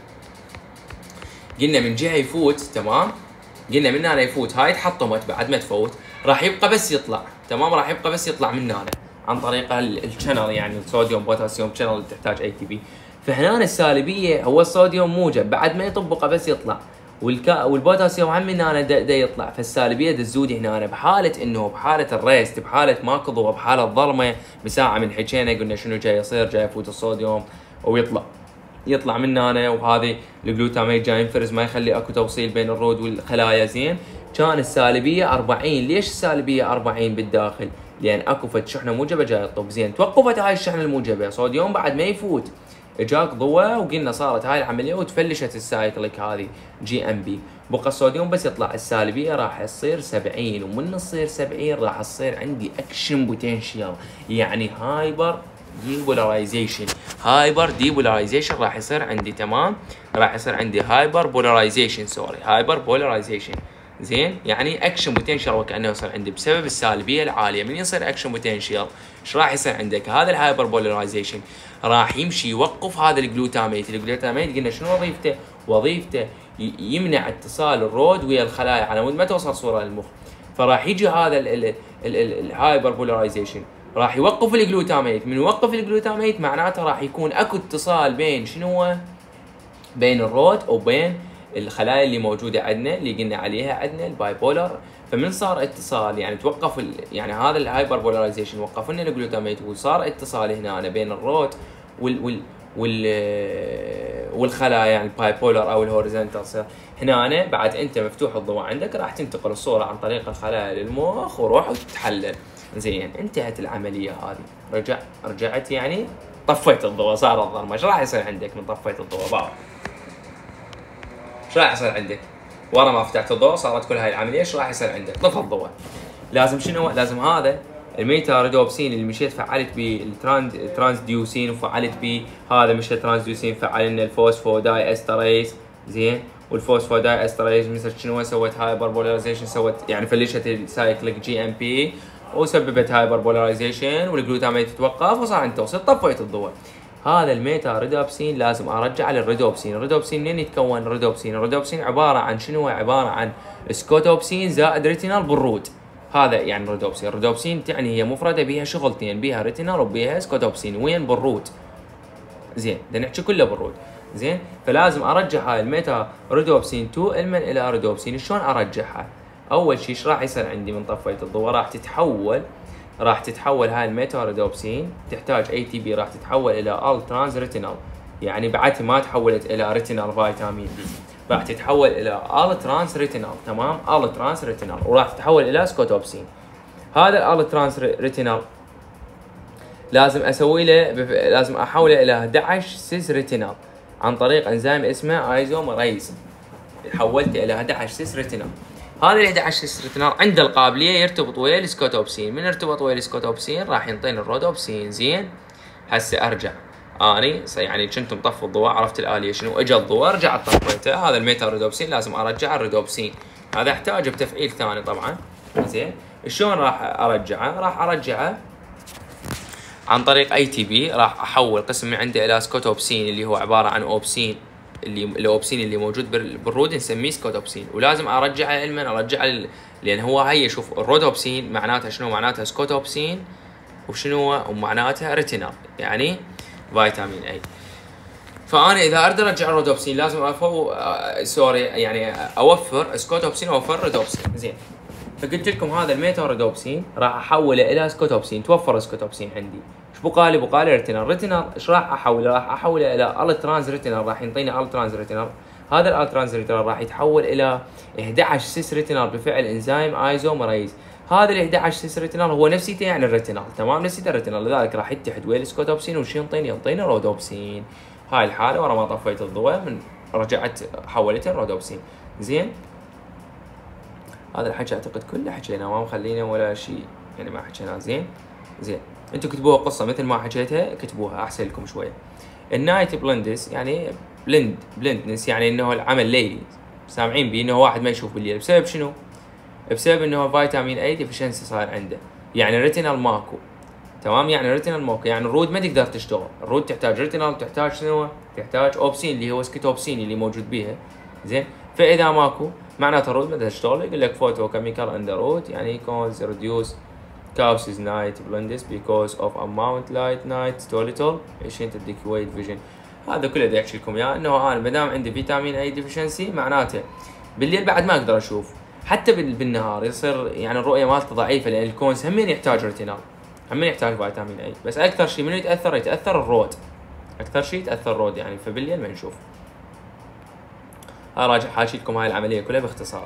S1: قلنا من جهه يفوت، تمام، قلنا من هنا يفوت، هاي تحطمت بعد ما تفوت راح يبقى بس يطلع، تمام، راح يبقى بس يطلع من هنا عن طريق الشانل، يعني الصوديوم بوتاسيوم شانل اللي تحتاج اي تي بي. فهنا السالبيه هو الصوديوم موجب بعد ما يطبقه بس يطلع، والكا والبوتاسيوم هم من هنا دا, دا يطلع. فالسالبيه تزود هنا بحاله انه بحاله الريست، بحاله ماكو ضوء، بحاله ظلمه بساعه من حكينا قلنا شنو جاي يصير؟ جاي يفوت الصوديوم ويطلع يطلع من هنا، وهذه الجلوتاميت جاي ينفرز ما يخلي اكو توصيل بين الرود والخلايا. زين كان السالبيه أربعين. ليش السالبيه أربعين بالداخل؟ لان اكو فد شحنه موجبه جايه تطب. زين توقفت هاي الشحنه الموجبه، صوديوم بعد ما يفوت اجاك ضوء، وقلنا صارت هاي العمليه وتفلشت السايكليك هذه جي ام بي، بقى الصوديوم بس يطلع. السالبيه راح تصير سبعين، ومن تصير سبعين راح تصير عندي اكشن بوتنشيال، يعني هايبر ديبولاريزيشن. هايبر ديبولاريزيشن راح يصير عندي، تمام، راح يصير عندي هايبر بولاريزيشن سوري هايبر بولاريزيشن. زين يعني اكشن بوتنشال وكانه يصير عندي بسبب السالبيه العاليه. من يصير اكشن بوتنشال ايش راح يصير عندك؟ هذا الهايبر بولاريزيشن راح يمشي يوقف هذا الجلوتاميت. الجلوتاميت قلنا شنو وظيفته؟ وظيفته يمنع اتصال الرود ويا الخلايا على مود ما توصل صوره للمخ. فراح يجي هذا الهايبر بولاريزيشن راح يوقف الجلوتاميت. من يوقف الجلوتاميت معناته راح يكون اكو اتصال بين شنو؟ بين الرود وبين الخلايا اللي موجوده عندنا اللي قلنا عليها عندنا الباي بولر. فمن صار اتصال يعني توقف يعني هذا الهايبر بولاريزيشن وقف لنا الجلوتاميت، وصار اتصال هنا بين الرود وال وال وال والخلايا يعني الباي بولر او الهوريزونتال. هنا بعد انت مفتوح الضوء عندك راح تنتقل الصوره عن طريق الخلايا للمخ وروح وتتحلل. زين انتهت العمليه هذه، رجع رجعت يعني طفيت الضوء صار الظلمه. ايش راح يصير عندك من طفيت الضوء؟ باو ايش راح يصير عندك؟ ورا ما فتحت الضوء صارت كل هاي العمليه، ايش راح يصير عندك؟ طفى الضوء. لازم شنو؟ لازم هذا الميتا ريدوبسين اللي مشيت فعلت بالترانسديوسين وفعلت به هذا مش الترانسديوسين، فعل لنا الفوسفوداي استريز زين، والفوسفوداي استريز مثل شنو سوت هايبر بولاريزيشن، سوت يعني فلشت السايكليك جي ام بي وسببت هايبر بولاريزيشن والجلوتاميت تتوقف وصار عند توصيل طفيت الضوء. هذا الميتا ريدوبسين لازم ارجع للريدوبسين. الريدوبسين منين يتكون الريدوبسين؟ الريدوبسين عباره عن شنو؟ عباره عن سكوتوبسين زائد ريتينال بالرود. هذا يعني الريدوبسين. الريدوبسين تعني هي مفرده بها شغلتين، بها ريتينال وبها سكوتوبسين. وين؟ بالرود. زين بدنا نحكي كله بالرود. زين فلازم ارجع هاي الميتا ريدوبسين اثنين المن الى ريدوبسين. شلون ارجعها؟ اول شيء ايش راح يصير عندي من طفيت الضوء؟ راح تتحول راح تتحول هاي الميتا ريدوبسين، تحتاج اي تي بي، راح تتحول الى ال ترانز ريتينال، يعني بعدها ما تحولت الى ريتينال فيتامين دي، راح تتحول الى ال ترانس ريتينال. تمام؟ ال ترانس ريتينال، وراح تتحول الى سكوتوبسين. هذا ال ترانس ريتينال لازم اسوي له بف... لازم احوله الى احد عشر سيس ريتينال عن طريق انزيم اسمه ايزوميريز. حولت الى احد عشر سيس ريتينال. هذا ال احد عشر سيس ريتينال عنده القابليه يرتبط ويا السكوتوبسين. من يرتبط ويا السكوتوبسين راح ينطيني الرودوبسين. زين هسه ارجع اني يعني كنت مطفي الضوء، عرفت الاليه شنو، اجى الضوء رجعت طفيته. هذا الميتا ريدوبسين لازم ارجع الريدوبسين، هذا احتاج بتفعيل ثاني طبعا. زين شلون راح ارجعه؟ راح ارجعه عن طريق اي تي بي. راح احول قسم من عنده الى سكوتوبسين اللي هو عباره عن اوبسين، اللي الاوبسين اللي موجود بالرود نسميه سكوتوبسين. ولازم ارجعه علما ارجعه ل... لان هو هي شوف الرودوبسين معناتها شنو؟ معناتها سكوتوبسين وشنو ومعناتها ريتينال يعني فيتامين اي. فانا اذا اريد ارجع الرودوبسين لازم أفو... آه... سوري يعني اوفر سكوتوبسين واوفر رودوبسين. زين فقلت لكم هذا الميتا رودوبسين راح احوله الى سكوتوبسين. توفر سكوتوبسين عندي، ايش بقالي؟ بقالي ريتينال. ريتينال ايش راح احوله؟ راح احوله الى ال ترانز ريتينال، راح ينطيني ال ترانز ريتينال. هذا ال ترانز ريتينال راح يتحول الى احد عشر سيس ريتينال بفعل انزيم ايزوميريز. هذا ال احد عشر سيس ريتينال هو نفسيته يعني الريتينال. تمام؟ نفسيته الريتينال، لذلك راح يتحد ويا السكوتوبسين وش ينطيني؟ ينطيني رودوبسين. هاي الحاله ورا ما طفيت الضوء من رجعت حولته الرودوبسين. زين هذا الحكي اعتقد كله حكينا، ما مخلينا ولا شيء يعني ما حكينا. زين زين انتم كتبوها قصه مثل ما حكيتها، كتبوها احسن لكم شويه. النايت بلندس يعني بلند بلندنس يعني انه العمل ليلي، سامعين بيه انه واحد ما يشوف بالليل. بسبب شنو؟ بسبب انه فيتامين اي ديفشنسي صار عنده، يعني ريتينال ماكو. تمام؟ يعني ريتينال ماكو، يعني الرود ما تقدر تشتغل. الرود تحتاج ريتينال، تحتاج شنو؟ تحتاج اوبسين اللي هو سكيتوبسين اللي موجود بيها. زين فاذا ماكو معناته الرود ما تقدر تشتغل. يقول لك فوتو كيميكال اند رود يعني كونز ريديوس causes night blindness because of amount light night too little patient adequate vision. هذا كله بدي احكي لكم اياه، انه انا ما دام عندي فيتامين اي ديفشنسي معناته بالليل بعد ما اقدر اشوف، حتى بالنهار يصير يعني الرؤيه مالته ضعيفه، لان الكونز همين يحتاج ريتينال، همين يحتاج فيتامين اي. بس اكثر شيء منو يتاثر؟ يتاثر الرود، اكثر شيء يتاثر الرود يعني، فبالليل ما نشوف. ها راجع حاشي لكم هاي العمليه كلها باختصار.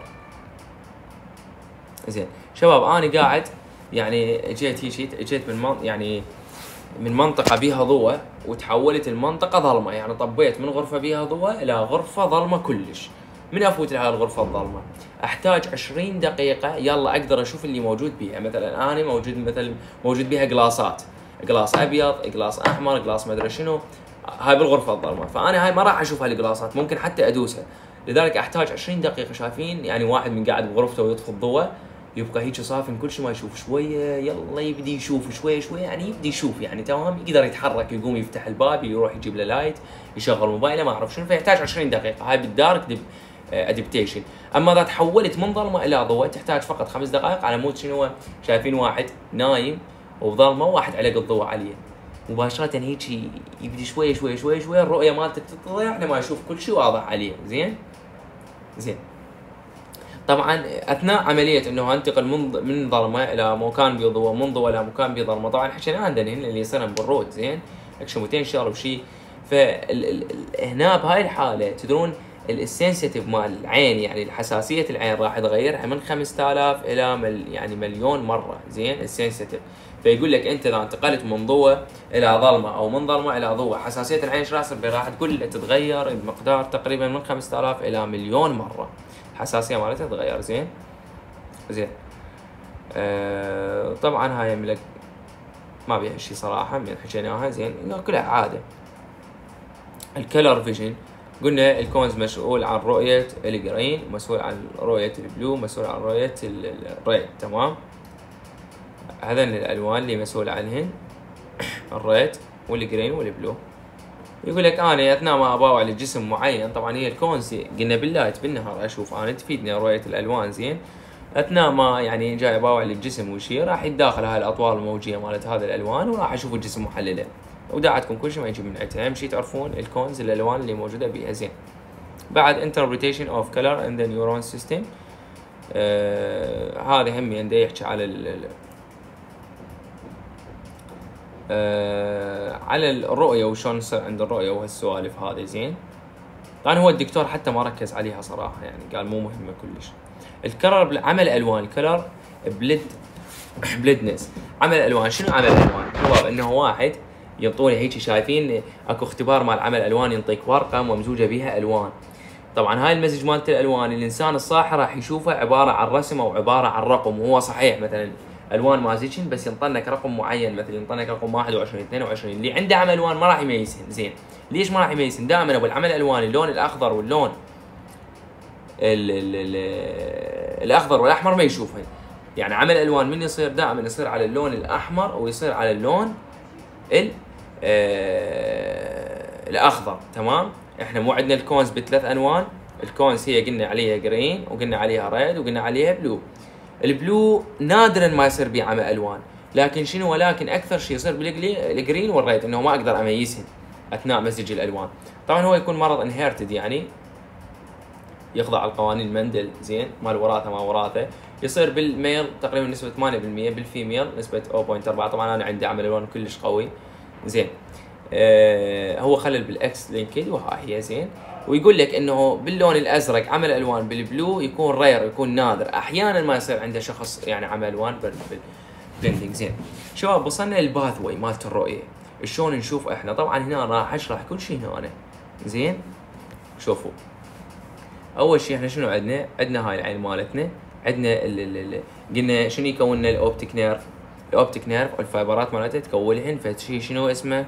S1: زين شباب انا قاعد يعني جيت هيك جيت من من يعني من منطقه بيها ضوء وتحولت المنطقه ظلمه، يعني طبيت من غرفه بيها ضوء الى غرفه ظلمه كلش. من افوت لهاي الغرفه الظلمه احتاج عشرين دقيقه يلا اقدر اشوف اللي موجود بيها. مثلا انا موجود مثل موجود بيها قلاصات، قلاص ابيض، قلاص احمر، قلاص ما ادري شنو، هاي بالغرفه الظلمه. فانا هاي ما راح اشوف هاي القلاصات، ممكن حتى ادوسها، لذلك احتاج عشرين دقيقه. شايفين يعني واحد من قاعد بغرفته ويطفي الضوء يبقى هيك صافن كل شيء ما يشوف، شويه يلا يبدي يشوف شويه شويه يعني يبدي يشوف يعني تمام، يقدر يتحرك، يقوم يفتح الباب، يروح يجيب له لايت، يشغل موبايله، ما اعرف شنو. فيحتاج عشرين دقيقه، هاي بالدارك ادابتيشن. اما اذا تحولت من ظلمه الى ضوء تحتاج فقط خمس دقائق، على مود شنو شايفين واحد نايم وظلمه وواحد علق الضوء عليه مباشره هيك يبدي شويه شويه شويه شويه الرؤيه مالته تتضح لما يشوف كل شيء واضح عليه. زين زين طبعا اثناء عمليه انه انتقل من من ظلمه الى مكان بضوء، من ضوء الى مكان بظلمه، طبعا حكينا عندنا هنا اللي يصير بالرود. زين اكشموتين شغله وشيء. فهنا بهاي الحاله تدرون السنسيتيف مال العين يعني الحساسيه العين راح تغيرها من خمسة آلاف الى مل يعني مليون مره. زين السنسيتيف. فيقول لك انت اذا انتقلت من ضوء الى ظلمه او من ظلمه الى ضوء حساسيه العين ايش راح تصير؟ راح تقول تتغير المقدار تقريبا من خمسة آلاف الى مليون مره. حساسيه مالتها تتغير. زين زين آه طبعا هاي ملك ما بيها شيء صراحه من حكيناها. زين كلها عاده. الكلر فيجن قلنا الكونز مسؤول عن رؤيه الجرين، مسؤول عن رؤيه البلو، مسؤول عن رؤيه الريد. تمام، هذين الالوان اللي مسؤول عنهن الريد والجرين والبلو. يقول لك انا اثناء ما اباوع لجسم معين، طبعا هي الكونز قلنا باللايت بالنهار اشوف انا تفيدني رؤيه الالوان. زين اثناء ما يعني جاي اباوع للجسم وشي راح يتداخل هاي الاطوال الموجيه مالت هذه الالوان وراح اشوف الجسم محلله. وداعتكم كل شيء ما يجي من عندها، اهم شيء تعرفون الكونز الالوان اللي موجوده بيها. زين بعد interpretation of color in the neuron system. آه هذا هم يعني يحكي على ال آه على الرؤيه وشلون يصير عند الرؤيه وهالسوالف هذه. زين طبعا هو الدكتور حتى ما ركز عليها صراحه، يعني قال مو مهمه كلش. الكلر عمل الوان، الكلر بلد بلدنس عمل الوان. شنو عمل الوان؟ هو انه واحد ينطوني هيك شايفين اكو اختبار مال عمل الوان، ينطيك ورقه ممزوجه بها الوان. طبعا هاي المزج مالت الالوان الانسان الصاحي راح يشوفها عباره عن رسم او عباره عن رقم، وهو صحيح مثلا الوان مازجين بس ينطنك رقم معين، مثلا ينطنك رقم واحد وعشرين اثنين وعشرين. اللي عنده عمل الوان ما راح يميزهن. زين ليش ما راح يميزهن؟ دائما ابو العمل الالوان اللون الاخضر واللون ال ال ال الاخضر والاحمر ما يشوفهن. يعني عمل الالوان من يصير دائما يصير على اللون الاحمر ويصير على اللون ال آه الاخضر. تمام، احنا مو عندنا الكونز بثلاث انواع. الكونز هي قلنا عليها جرين وقلنا عليها ريد وقلنا عليها بلو. البلو نادرا ما يصير بيه عمل الوان، لكن شنو ولكن اكثر شيء يصير بالجرين والريد انه ما اقدر اميزهن اثناء مزج الالوان. طبعا هو يكون مرض انهيرتد، يعني يخضع لقوانين مندل. زين مال وراثه ما وراثه. يصير بالميل تقريبا نسبه ثمانية بالمئة، بالفيميل نسبه صفر فاصلة أربعة. طبعا انا عندي عمل الوان كلش قوي. زين آه هو خلل بالاكس لينكد وها هي. زين ويقول لك انه باللون الازرق عمل الوان بالبلو يكون رير، يكون نادر، احيانا ما يصير عنده شخص يعني عمل الوان بالبلندنج. زين شباب وصلنا للباث واي مالت الرؤيه، شلون نشوف احنا. طبعا هنا راح اشرح كل شيء هنا. زين شوفوا اول شيء احنا شنو عندنا؟ عندنا هاي العين مالتنا، عندنا ال ال ال قلنا شنو يكون لنا الاوبتيك نيرف. الاوبتيك نيرف الفايبرات مالتها تكونهن فشي شنو اسمه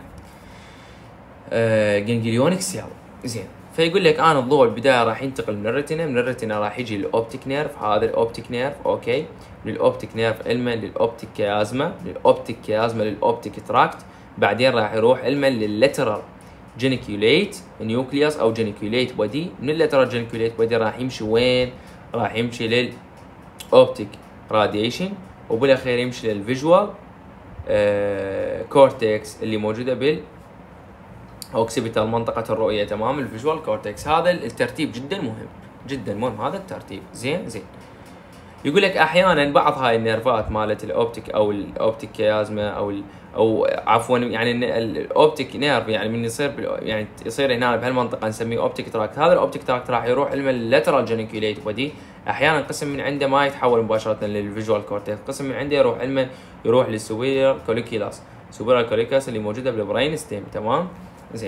S1: آه جنجليونيك سيل. زين فيقول لك انا الضوء البدايه راح ينتقل من الرتنا، من الرتنا راح يجي للاوبتيك نيرف. هذا الاوبتيك نيرف اوكي، من الاوبتيك نيرف علما للاوبتيك كيازما، من الاوبتيك كيازما للاوبتيك تراكت، بعدين راح يروح علما لللترال جينيكوليت نيوكليوس او جينيكوليت بودي. من اللترال جينيكوليت بودي راح يمشي وين؟ راح يمشي للاوبتيك راديشن، وبالاخير يمشي للفيجوال آه كورتكس اللي موجوده بال اوكسيبيتال منطقه الرؤيه. تمام، الفيجوال كورتكس. هذا الترتيب جدا مهم جدا مهم، هذا الترتيب. زين زين يقول لك احيانا بعض هاي النيرفات مالت الاوبتيك او الاوبتيك كيازما او او عفوا يعني الاوبتيك نيرف يعني من يصير يعني يصير هنا بهالمنطقه نسميه اوبتيك تراكت. هذا الاوبتيك تراكت راح يروح علم اللاترال جينيكوليت بودي. احيانا قسم من عنده ما يتحول مباشره للفيجوال كورتكس، قسم من عنده يروح علما يروح للسوبيريور كوليكيولاس، سوبيريور كوليكيولاس اللي موجوده بالبرين ستيم. تمام زين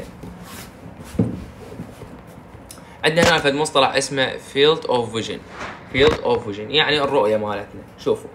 S1: عندنا هنا فد مصطلح اسمه فيلد اوف فيجن. فيلد اوف فيجن يعني الرؤيه مالتنا. شوفوا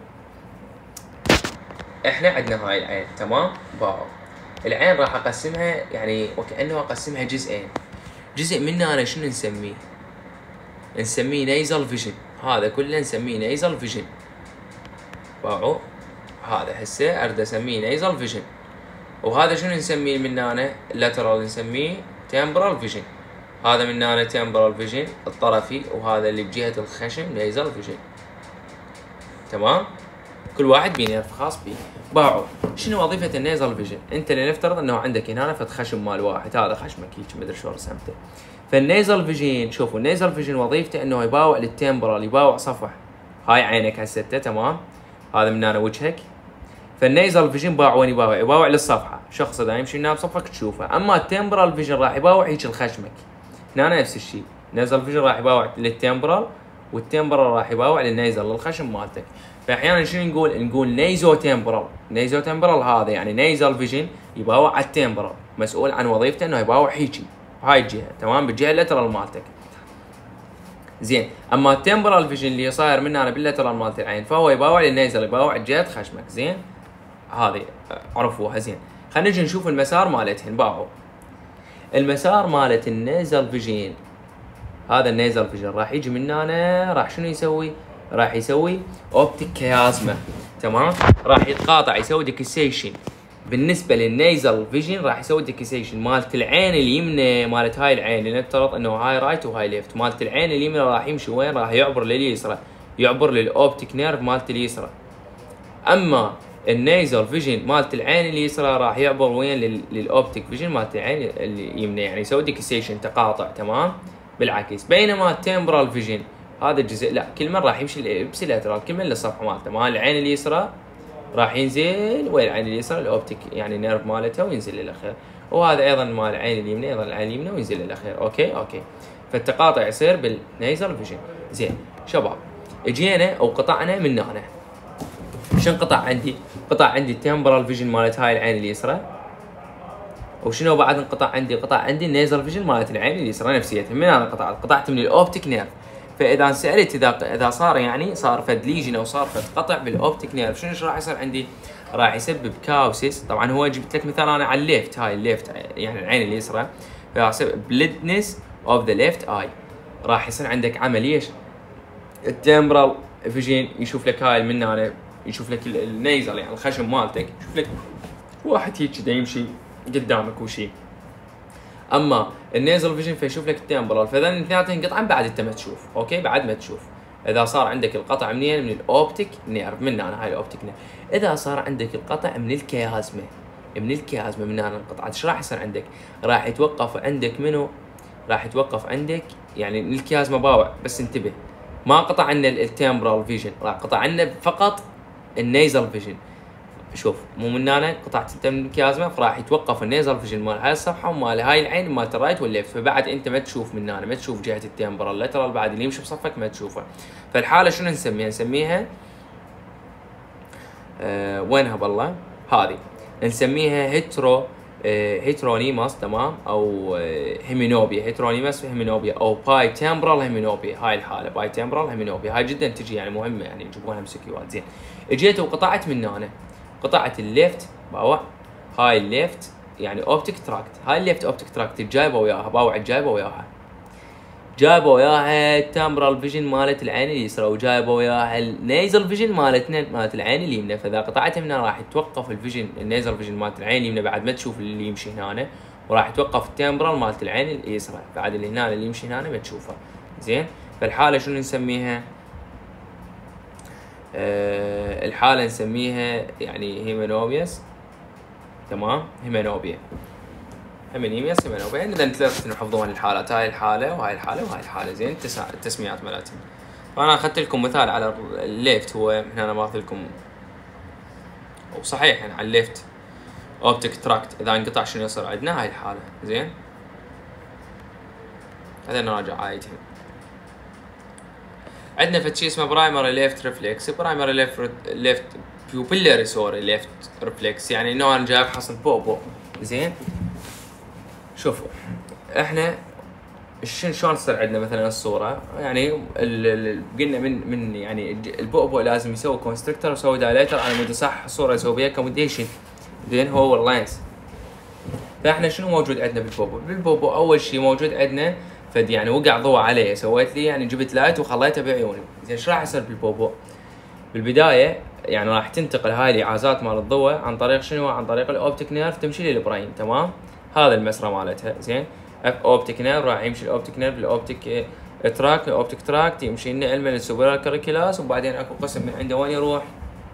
S1: احنا عندنا هاي العين. تمام، باو العين راح اقسمها يعني وكانه اقسمها جزئين. جزء منها انا شنو نسميه؟ نسميه نيزل فيجن. هذا كله نسميه نيزل فيجن. باو هذا هسه اريد اسميه نيزل فيجن. وهذا شنو نسميه من هنا؟ اللاترال نسميه تمبرال فيجن. هذا من هنا تمبرال فيجن الطرفي، وهذا اللي بجهه الخشم نيزل فيجن. تمام، كل واحد بنيرف خاص به. باعوا شنو وظيفه النيزل فيجن؟ انت لنفترض انه عندك هنا فد خشم مال واحد، هذا خشمك هيك ما ادري شلون رسمته. فالنيزل فيجن شوفوا النيزل فيجن وظيفته انه يباوع للتمبرال، يباوع صفح. هاي عينك هسه تمام، هذا من هنا وجهك. فالنيزل فيجن باوع وين يباوع؟ يباوع للصفحه، شخص اذا يمشي هنا بصفحك تشوفه. اما التمبرال فيجن راح يباوع هيك لخشمك. هنا نفس الشيء، نيزل فيجن راح يباوع للتمبرال، والتمبرال راح يباوع للنيزل للخشم مالتك. فاحيانا شنو نقول؟ نقول نيزو تمبرال. نيزو تمبرال هذا يعني نيزل فيجن يباوع على التمبرال، مسؤول عن وظيفته انه يباوع هيجي بهاي الجهه. تمام، بالجهه اللاترال مالتك. زين. اما التمبرال فيجن اللي صاير من هنا باللاترال مالت العين فهو يباوع للنيزل، يباوع جهه خشمك. زين هذه عرفوها. زين خلينا نجي نشوف المسار مالتهن. باعوا المسار مالت النيزل فيجن، هذا النيزل فيجن راح يجي من هنا، راح شنو يسوي؟ راح يسوي اوبتيك كيازما. تمام، راح يتقاطع يسوي ديكسيشن. بالنسبه للنيزل فيجن راح يسوي ديكسيشن مالت العين اليمنى، مالت هاي العين، لنفترض انه هاي رايت وهاي ليفت. مالت العين اليمنى راح يمشي وين؟ راح يعبر لليسرى، يعبر للاوبتيك نيرف مالت اليسرى. اما النيزل فيجن مالت العين اليسرى راح يعبر وين؟ للاوبتيك فيجن مالت العين اليمنى، يعني يسوي ديكسيشن تقاطع. تمام، بالعكس. بينما التمبرال فيجن هذا الجزء لا، كل مره راح يمشي بسيلاترال، كل من للصفحه مالته. مال العين اليسرى راح ينزل وين؟ العين اليسرى الاوبتيك يعني نيرف مالته وينزل للاخير، وهذا ايضا مال العين اليمنى ايضا العين اليمنى وينزل للاخير. اوكي اوكي، فالتقاطع يصير بالنيزل فيجن. زين شباب، اجينا او قطعنا من هنا. شنو قطع عندي؟ قطع عندي التمبرال فيجن مالت هاي العين اليسرى، وشنو بعد انقطع عندي؟ قطع عندي النيزل فيجن مالت العين اليسرى نفسيتها. من هنا قطعت؟ قطعت من الاوبتيك نيرف. فاذا انسالت اذا اذا صار يعني صار فد ليجن او صار فد قطع بالاوبتيك نيرف، شنو راح يصير عندي؟ راح يسبب كاوسيس. طبعا هو جبت لك مثال انا على الليفت، هاي الليفت يعني العين اليسرى، فراح يصير بليدنس اوف ذا ليفت اي. راح يصير عندك عمل ايش؟ التمبرال فيجن يشوف لك هاي من هنا، يشوف لك النيزل يعني الخشم مالتك، يشوف لك واحد هيك كذا يمشي قدامك وشي. اما النيزل فيجن فيشوف لك التمبرال، فاذا الاثنين ينقطعن بعد انت ما تشوف. اوكي، بعد ما تشوف. اذا صار عندك القطع منين؟ من الاوبتيك نيرف، من هنا هاي الاوبتيك نيرف. اذا صار عندك القطع من الكيازما، من الكيازما من هنا انقطعت، ايش راح يصير عندك؟ راح يتوقف عندك منو؟ راح يتوقف عندك يعني الكيازما باوع، بس انتبه ما قطع عنا التمبرال فيجن، راح قطع عنا فقط النيزل فيجن. شوف، مو من هنا قطعت انت من الكيازما، فراح يتوقف النيزل فيجن مال هاي الصفحه ومال هاي العين مالت الرايت والليفت، فبعد انت ما تشوف من هنا، ما تشوف جهه التمبرال اللاترال، بعد اللي يمشي بصفك ما تشوفه. فالحاله شنو نسميها؟ نسميها آه وينها بالله؟ هذه نسميها هيترو آه هيترونيماس. تمام، او آه هيمينوبيا، هيترونيماس هيمينوبيا، او باي تمبرال هيمينوبيا. هاي الحاله باي تمبرال هيمينوبيا، هاي جدا تجي يعني مهمه، يعني يجيبونها مسكيوات. زين، اجيت وقطعت من هنا، قطعت الليفت باوع، هاي الليفت يعني اوبتيك تراكت، هاي الليفت اوبتيك تراكت جايبه وياها، باوع جايبه وياها، جايبه وياها التمبرال فيجن مالت العين اليسرى، وجايبه وياها النيزل فيجن مالتنا مالت العين اليمنى. فاذا قطعتها من هنا راح يتوقف الفيجن النيزل فيجن مالت العين اليمنى، بعد ما تشوف اللي يمشي هنا، وراح يتوقف التمبرال مالت العين اليسرى، بعد اللي هنا اللي يمشي هنا ما تشوفه. زين، فالحاله شنو نسميها؟ أه الحاله نسميها يعني هيمينوبياس. تمام، هيمينوبيا، هيمينيمياس، هيمينوبيا. عندنا ثلاث نحفظوها الحالات، هاي الحاله وهاي الحاله وهاي الحاله. زين، التسميات مالتهم. فانا اخذت لكم مثال على الليفت، هو هنا انا ماخذ لكم وصحيح يعني على الليفت اوبتيك تراكت، اذا انقطع شنو يصير عندنا؟ هاي الحاله. زين، هذا نراجع عايدهم. عندنا فد شيء اسمه برايمري ليفت ريفلكس، برايمري ليفت ليفت بيوبيلاري سوري ليفت ريفلكس، يعني انه انا جايب حصل بوبو. زين، شوفوا احنا شلون شلون تصير عندنا مثلا الصوره، يعني قلنا من من يعني البؤبؤ لازم يسوي كونستركتور ويسوي دايليتر على مود صح الصوره يسوي بها كوموديشن. زين، هو اللينس. فاحنا شنو موجود عندنا بالبؤبؤ؟ بالبؤبؤ اول شيء موجود عندنا فد يعني وقع ضوء عليه، سويت لي يعني جبت لايت وخليته بعيوني. زين، ايش راح يصير بالبؤبؤ؟ بالبدايه يعني راح تنتقل هاي الاعازات مال الضوء عن طريق شنو؟ عن طريق الاوبتيك نيرف تمشي للبراين. تمام، هذا المسرى مالتها. زين، اوبتيك نيرف راح يمشي الاوبتيك نيرف الاوبتيك تراك، الاوبتيك تراك يمشي لنا علم السوبرال كاريكولاس، وبعدين اكو قسم من عنده وين يروح؟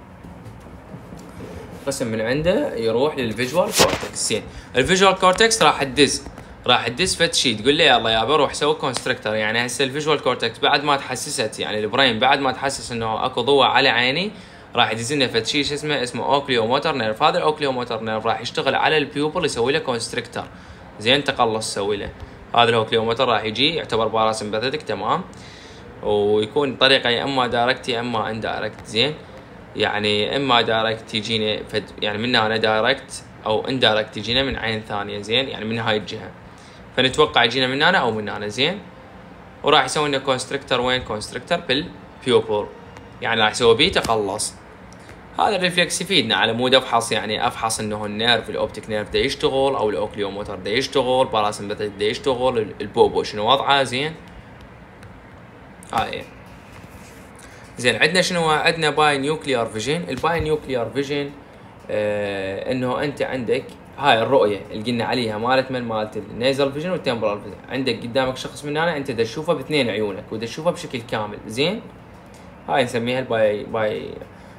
S1: قسم من عنده يروح للفيجوال كورتكس. زين، الفيجوال كورتكس راح تدز راح تدز فد شيء، تقول لي يلا يابا روح سوي كونستركتور. يعني هسه الفيجوال كورتكس بعد ما تحسست يعني البرين بعد ما تحسس انه اكو ضوء على عيني، راح يدز لنا فد شيء اسمه اسمه اوكليو موتور نيرف. هذا الاوكليو موتور نيرف راح يشتغل على البيوبل يسوي له كونستركتور. زين، تقلص يسوي له. هذا الاوكليو موتور راح يجي يعتبر باراسمباثيك. تمام، ويكون طريقه يا اما دايركت يا اما اندايركت. زين، يعني اما دايركت يجينا فد يعني من هنا دايركت، او اندايركت يجينا من عين ثانيه. زين، يعني من هاي الجهه، فنتوقع يجينا من هنا او من هنا. زين، وراح يسوي لنا كونستريكتور. وين كونستريكتور؟ بالبيوبل، يعني راح يسوي بيه تقلص. هذا الريفلكس يفيدنا على مود افحص، يعني افحص انه النيرف الاوبتيك نيرف دا يشتغل، او الاوكليو موتور دا يشتغل، باراسمبثيك دا يشتغل، البوبو شنو وضعه. زين هاي زين. عندنا شنو؟ عندنا باي نيوكليار فيجن. الباي نيوكليار فيجن آه انه انت عندك هاي الرؤيه اللي قلنا عليها مالت من مالت النيزل فيجن والتمبرال فيجن. عندك قدامك شخص من هنا انت دا تشوفه باثنين عيونك ودا تشوفه بشكل كامل. زين هاي نسميها الباي باي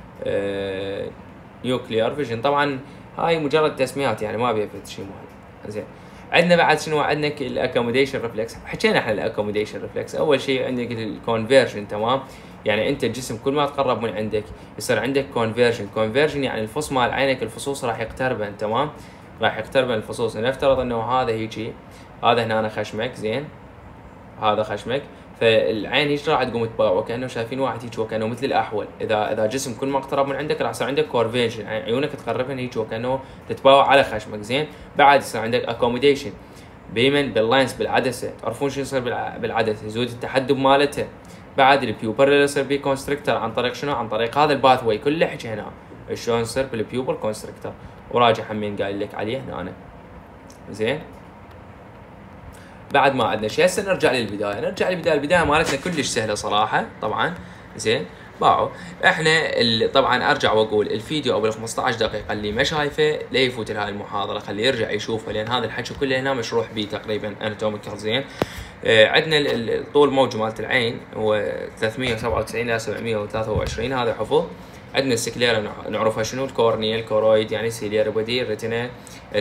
S1: آه نيوكليار فيجن. طبعا هاي مجرد تسميات يعني ما بيفيد شيء مهم. زين عندنا بعد شنو؟ عندك الاكوموديشن ريفلكس. حكينا احنا الاكوموديشن ريفلكس. اول شيء عندك الكونفرجن، تمام؟ يعني انت الجسم كل ما تقرب من عندك يصير عندك كونفرجن. كونفرجن يعني الفص مال عينك الفصوص راح يقتربن، تمام؟ راح يقتربن الفصوص. نفترض انه هذا هيجي، هذا هنا أنا خشمك، زين هذا خشمك، فالعين هيك راح تقوم تباوع وكانه شايفين واحد هيك وكانه مثل الاحول. اذا اذا جسم كل ما اقترب من عندك راح يصير عندك كونفرجن، عيونك تقربن هيك وكانه تتباوع على خشمك. زين بعد يصير عندك اكوموديشن بيمن باللاينس بالعدسه. تعرفون شو يصير بالعدسه؟ يزود التحدب مالتها. بعد البيوبل يصير بيه كونستريكتور عن طريق شنو؟ عن طريق هذا الباث واي كله حكي هنا شلون يصير بالبيوبل كونستريكتور، وراجع همين قايل لك عليه هنا أنا. زين بعد ما عندنا شيء. هسه نرجع للبدايه، نرجع للبدايه. البدايه مالتنا كلش سهله صراحه طبعا. زين باعوا احنا طبعا ارجع واقول الفيديو ابو خمسة عشر دقيقه اللي ما شايفه لا يفوت لهاي المحاضره، خليه يرجع يشوفها لان هذا الحكي كله هنا مشروح بيه تقريبا اناتوميكال. زين آه عندنا الطول موجه مالت العين هو ثلاثمية وسبعة وتسعين الى سبعمية وثلاثة وعشرين، هذا حفظ. عندنا السكليرا نعرفها شنو؟ الكورنيا، الكورويد يعني سيليا بدي، الريتنا،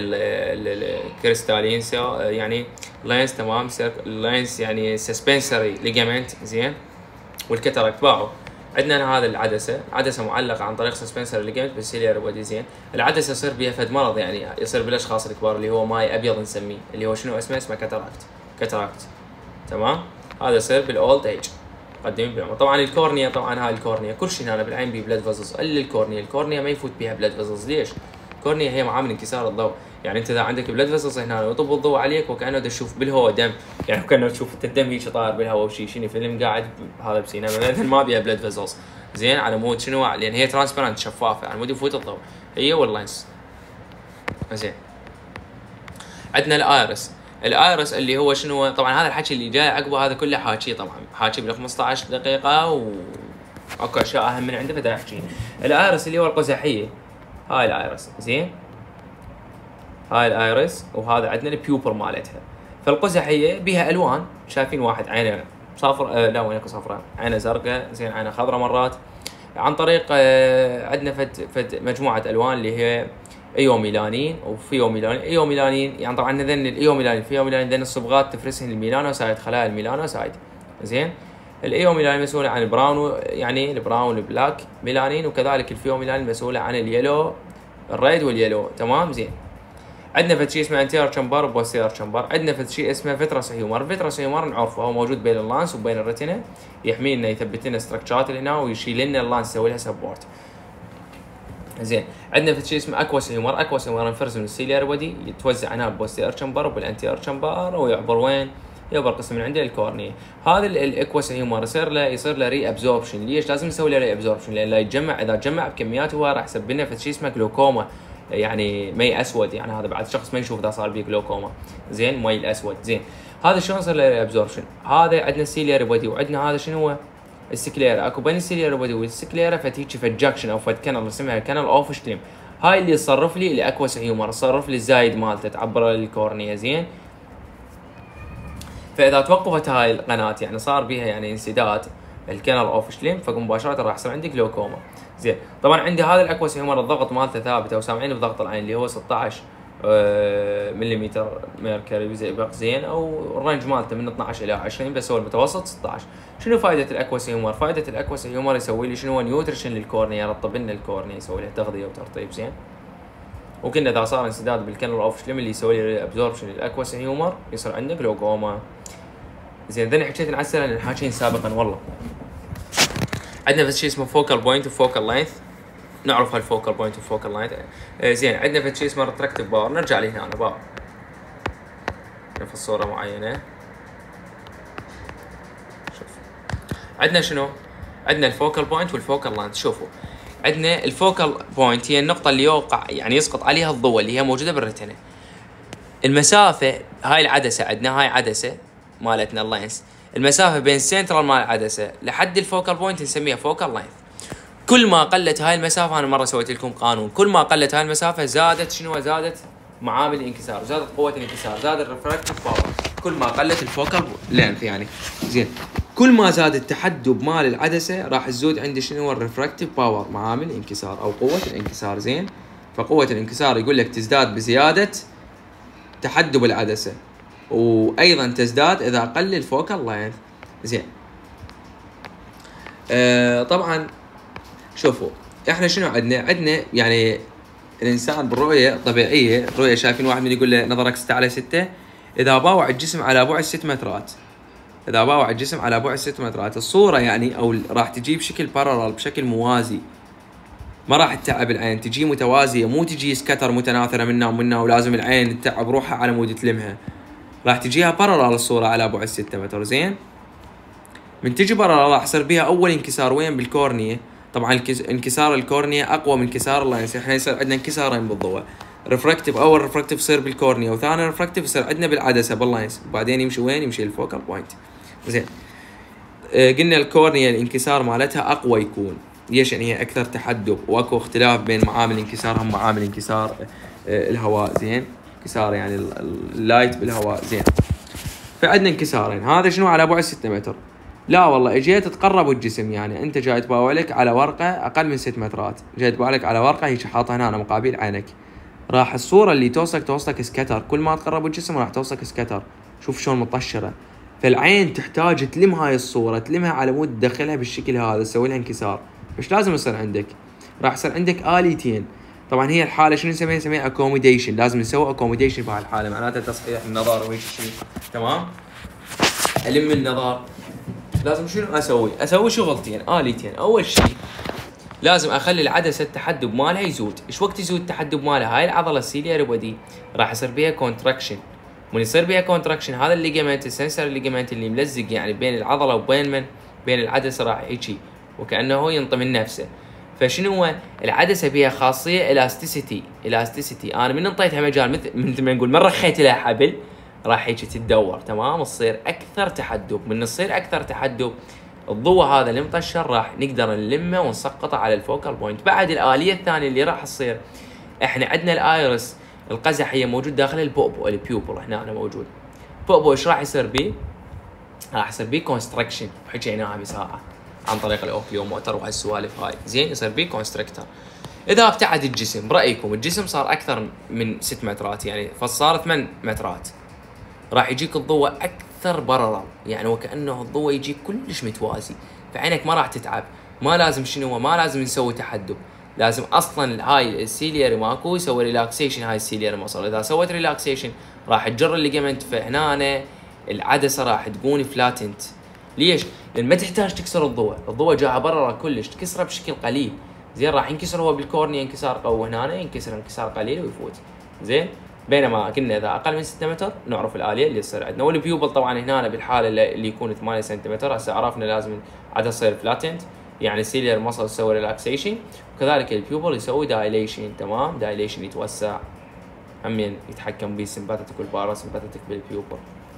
S1: الكريستالينسا يعني لينس، تمام؟ لينس يعني سسبنسري ليجامنت. زين والكاتاراكت باعوا. عندنا هذا العدسه، عدسه معلقه عن طريق سسبنسري ليجامنت بالسيليا بدي. زين العدسه يصير بها فد مرض يعني يصير بالاشخاص الكبار اللي هو ماي ابيض نسميه، اللي هو شنو اسمه؟ اسمه كاتاراكت. كاتاراكت تمام؟ هذا يصير بالاولد ايج قديم بالعمر. طبعا الكورنيا، طبعا هاي الكورنيا كل شيء هنا بالعين بيه بلاد فازلز الا الكورنيا. الكورنيا ما يفوت بها بلاد فازلز. ليش؟ الكورنيا هي معامل انكسار الضوء، يعني انت اذا عندك بلاد فازلز هنا ويطب الضوء عليك وكانه تشوف بالهواء دم، يعني كانه تشوف الدم هيك طاير بالهواء وشي شنو فيلم قاعد هذا بسينما مثلا ما بيها بلاد فازلز. زين على مود شنو؟ لان هي ترانسبيرنت شفافه على مود يفوت الضوء هي واللاينس. زين عندنا الايرس. الايرس اللي هو شنو؟ طبعا هذا الحكي اللي جاي عقبه هذا كله حاكي طبعا حاكي بال خمسة عشر دقيقه و اكو اشياء اهم من عنده بدي احكي. الايرس اللي هو القزحيه، هاي الايرس. زين هاي الايرس وهذا عندنا البيوبر مالتها. فالقزحيه بها الوان، شايفين واحد عينه صفر آه لا وينك صفراء، عينه زرقاء، زين عينه خضراء مرات، عن طريق آه عندنا فد فد مجموعه الوان اللي هي ايوميلانين وفيوميلانين. ايوميلانين يعني طبعا هذن الايوميلانين الفيوميلانين ذن الصبغات تفرزهن الميلانوسايت، خلايا الميلانوسايت. زين الايوميلانين مسؤوله عن البراون، يعني البراون والبلاك ميلانين، وكذلك الفيوميلانين مسؤوله عن اليلو الريد واليلو. تمام زين عندنا فد شيء اسمه انتير تشامبر وبوستير تشامبر. عندنا فد شيء اسمه فيترس هيومر. فيترس هيومر نعرفه هو موجود بين اللانس وبين الريتنا، يحمي لنا يثبت لنا ستراكشرات اللي هنا ويشيل لنا اللانس يسوي لها سبورت. زين عندنا في شيء اسمه اكواس هيومر. اكواس هيومر نفرز من السيليار ودي يتوزع هنا بوستير تشامبر وبالانتير تشامبر ويعبر وين؟ يعبر قسم من عندنا الكورنيا. هذا الاكواس هيومر يصير له يصير له ري ابزوربشن. ليش لازم نسوي له ري ابزوربشن؟ لان لا يتجمع، اذا تجمع بكميات هو راح يسبب لنا في شيء اسمه جلوكوما، يعني مي اسود، يعني هذا بعد شخص ما يشوف اذا صار بيه جلوكوما. زين مي الاسود. زين هذا شلون يصير له ري ابزوربشن؟ هذا عندنا السيليار بودي وعندنا هذا شنو هو؟ السكليرا. اكو بين السيليار بودي والسكليرا فت هيك فت جاكشن او فت كانال اسمها كانال اوف شتيم. هاي اللي تصرف لي الاكواس هيومر، تصرف لي الزايد مالته تعبر للكورنيا. زين فاذا توقفت هاي القناه يعني صار بيها يعني انسداد الكانال اوف شليم فمباشره راح يصير عندك جلوكوما. زين طبعا عندي هذا الاكواس هيومر الضغط مالته ثابت او سامعين بضغط العين اللي هو ستة عشر ملم ميركوري زئبق. زين او الرينج مالته من اثني عشر الى عشرين بس هو المتوسط ستة عشر. شنو فائده الاكواس هيومر؟ فائده الاكواس هيومر يسوي لي شنو؟ نيوتريشن للكورنيا، يرطب لنا الكورنيا، يسوي لها تغذيه وترطيب. زين وكنا اذا صار انسداد بالكانال اوف شليم اللي يسوي لي ابزوربشن للاكواس هيومر يصير عندك جلوكوما. زين ذني حكيت عن السنه اللي حاكين سابقا والله. عندنا بس شيء اسمه فوكال بوينت وفوكال لاينث، نعرف هالفوكال بوينت وفوكال لاينث. آه زين عندنا فد شيء اسمه ريتراكتيف باور. نرجع لهنا انا باور في الصوره معينه. عندنا شنو؟ عندنا الفوكال بوينت والفوكال لاين. شوفوا عندنا الفوكال بوينت هي النقطة اللي يوقع يعني يسقط عليها الضوء اللي هي موجودة بالرتنة. المسافة هاي العدسة عندنا، هاي عدسة مالتنا اللينس، المسافة بين السنترال مال العدسة لحد الفوكال بوينت نسميها فوكال لاين. كل ما قلت هاي المسافة، أنا مرة سويت لكم قانون، كل ما قلت هاي المسافة زادت شنو؟ زادت معامل الانكسار، زادت قوة الانكسار، زاد الريفراكتيف باور. كل ما قلت الفوكال لينث يعني زين، كل ما زاد التحدب مال العدسة راح تزود عندي شنو؟ الريفراكتيف باور، معامل الانكسار أو قوة الانكسار. زين، فقوة الانكسار يقول لك تزداد بزيادة تحدب العدسة، وأيضا تزداد إذا قل الفوكال لينث. زين، آه طبعا شوفوا احنا شنو عندنا؟ عندنا يعني الانسان بالرؤيه طبيعيه، الرؤيه شايفين واحد من يقول له نظرك ستة على ستة، اذا باوع الجسم على بعد ست مترات، اذا باوع الجسم على بعد ست مترات الصوره يعني او راح تجي بشكل بارلل، بشكل موازي، ما راح تتعب العين، تجي متوازيه، مو تجي سكتر متناثره منا ومنا ولازم العين تتعب روحها على مود تلمها، راح تجيها بارلل الصوره على بعد ستة متر. زين، من تجي بارلل راح يصير بها اول انكسار وين؟ بالكورنيه. طبعا انكسار الكورنيا اقوى من انكسار اللاينس، احنا يصير عندنا انكسارين بالضوء، ريفراكتيف، اول ريفراكتيف يصير بالكورنيا، وثاني ريفراكتيف يصير عندنا بالعدسه باللاينس، وبعدين يمشي وين؟ يمشي الفوكال بوينت. زين، آه قلنا الكورنيا الانكسار مالتها اقوى يكون، ليش؟ يعني هي اكثر تحدب، واكو اختلاف بين معامل انكسارهم معامل انكسار آه الهواء. زين، انكسار يعني اللايت بالهواء. زين، فعندنا انكسارين، هذا شنو؟ على بعد ستة متر. لا والله اجيت تقرب الجسم، يعني انت جاي تباوع لك على ورقه اقل من ست مترات، جاي تباوع لك على ورقه هيك حاطها هنا مقابل عينك، راح الصوره اللي توصلك توصلك سكتر، كل ما تقرب الجسم راح توصلك سكتر. شوف شلون مطشره، فالعين تحتاج تلم هاي الصوره، تلمها على مود تدخلها بالشكل هذا، تسوي لها انكسار. مش لازم يصير عندك، راح يصير عندك اليتين. طبعا هي الحاله شنو نسميها؟ نسميها اكوموديشن، لازم نسوي اكوموديشن بهاي الحاله، معناتها تصحيح النظر وهيك شيء. تمام، الم النظر. لازم شنو اسوي؟ اسوي شغلتين اليتين. اول شيء لازم اخلي العدسه التحدب مالها يزود. ايش وقت يزود التحدب مالها؟ هاي العضله السيلياري بودي راح يصير بيها كونتراكشن، من يصير بيها كونتراكشن هذا الليجمنت السنسر الليجمنت اللي ملزق يعني بين العضله وبين من؟ بين العدسه، راح هيجي وكانه ينطي من نفسه. فشنو هو؟ العدسه بيها خاصيه الاستيسيتي، الاستيسيتي انا من انطيتها مجال مثل مثل ما نقول من رخيت لها حبل راح هيك تتدور. تمام، تصير اكثر تحدب، من تصير اكثر تحدب الضوء هذا اللي مطشر راح نقدر نلمه ونسقطه على الفوكال بوينت. بعد الاليه الثانيه اللي راح تصير، احنا عندنا الايرس القزح هي موجود داخل البؤبؤ، البيوبل هنا أنا موجود. بؤبؤ ايش راح يصير بيه؟ راح يصير بيه كونستركشن، حكيناها بساعه عن طريق الاوكيو موتر وهالسوالف هاي. زين، يصير بيه كونستركتر. اذا ابتعد الجسم، برايكم الجسم صار اكثر من ست مترات يعني فصار ثمان مترات، راح يجيك الضوء اكثر بررا، يعني وكانه الضوء يجيك كلش متوازي، فعينك ما راح تتعب. ما لازم شنو؟ ما لازم نسوي تحدب، لازم اصلا هاي السيلياري ماكو يسوي ريلاكسيشن. هاي السيلياري مصر اذا سويت ريلاكسيشن راح تجر الليجمنت، فهنا العدسه راح تكون فلاتنت. ليش؟ لان ما تحتاج تكسر الضوء، الضوء جاها برا كلش، تكسره بشكل قليل. زين، راح ينكسر هو بالكورنيا انكسار قوي، هنا ينكسر انكسار قليل ويفوت. زين، بينما قلنا اذا اقل من ستة متر نعرف الاليه اللي تصير عندنا. والبيوبل طبعا هنا بالحاله اللي يكون ثمانية سنتيمتر، هسه عرفنا لازم العدسه تصير فلاتنت، يعني السيلير مصل يسوي ريلاكسيشن، وكذلك البيوبل يسوي دايليشن. تمام، دايليشن يتوسع، همين يتحكم بالسمباثيك والباراسمباثيك بالبيوبل.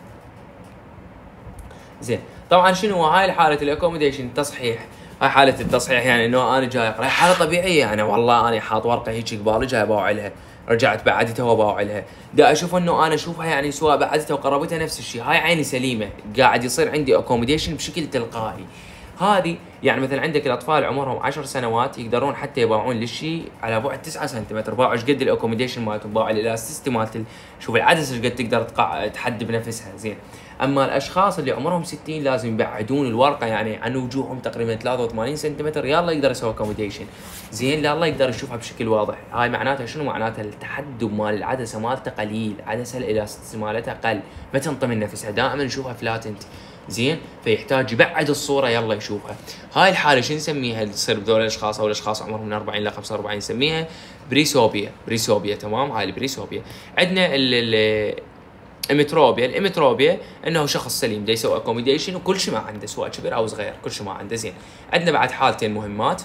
S1: زين، طبعا شنو هاي الحاله الاكوموديشن التصحيح؟ هاي حاله التصحيح يعني انه انا جاي اقرا حاله طبيعيه، يعني والله انا حاط ورقه هيك قبالي جاي اباوع لها، رجعت بعدتها وباوع لها، دا اشوف انه انا اشوفها يعني سواء بعدتها وقربتها نفس الشيء، هاي عيني سليمه، قاعد يصير عندي اكوموديشن بشكل تلقائي. هذه يعني مثلا عندك الاطفال عمرهم عشر سنوات يقدرون حتى يباوعون للشيء على بعد تسعة سنتيمتر، باوع ايش قد الاكوموديشن مالتهم، باوع الالاستيستي مالت، شوف العدسه ايش قد تقدر تقع تحدب نفسها. زين، اما الاشخاص اللي عمرهم ستين لازم يبعدون الورقه يعني عن وجوههم تقريبا ثلاثة وثمانين سنتيمتر، يلا يقدر يسوي اكوموديشن. زين، لا الله يقدر يشوفها بشكل واضح. هاي معناتها شنو؟ معناتها التحدب مال العدسه مالته قليل، العدسه الالاستيستي مالتها قل، ما تنطي من نفسها، دائما نشوفها فلاتنت. زين، فيحتاج يبعد الصوره يلا يشوفها. هاي الحاله شو نسميها اللي تصير بذول الاشخاص او الاشخاص عمرهم من أربعين ل خمسة وأربعين؟ نسميها بريسوبيا. بريسوبيا، تمام، هاي البريسوبيا. عندنا ال امتروبيا. الامتروبيا انه شخص سليم دا يسوي اكوميديشن وكل شيء ما عنده سواء كبير او صغير، كل شيء ما عنده. زين عندنا بعد حالتين مهمات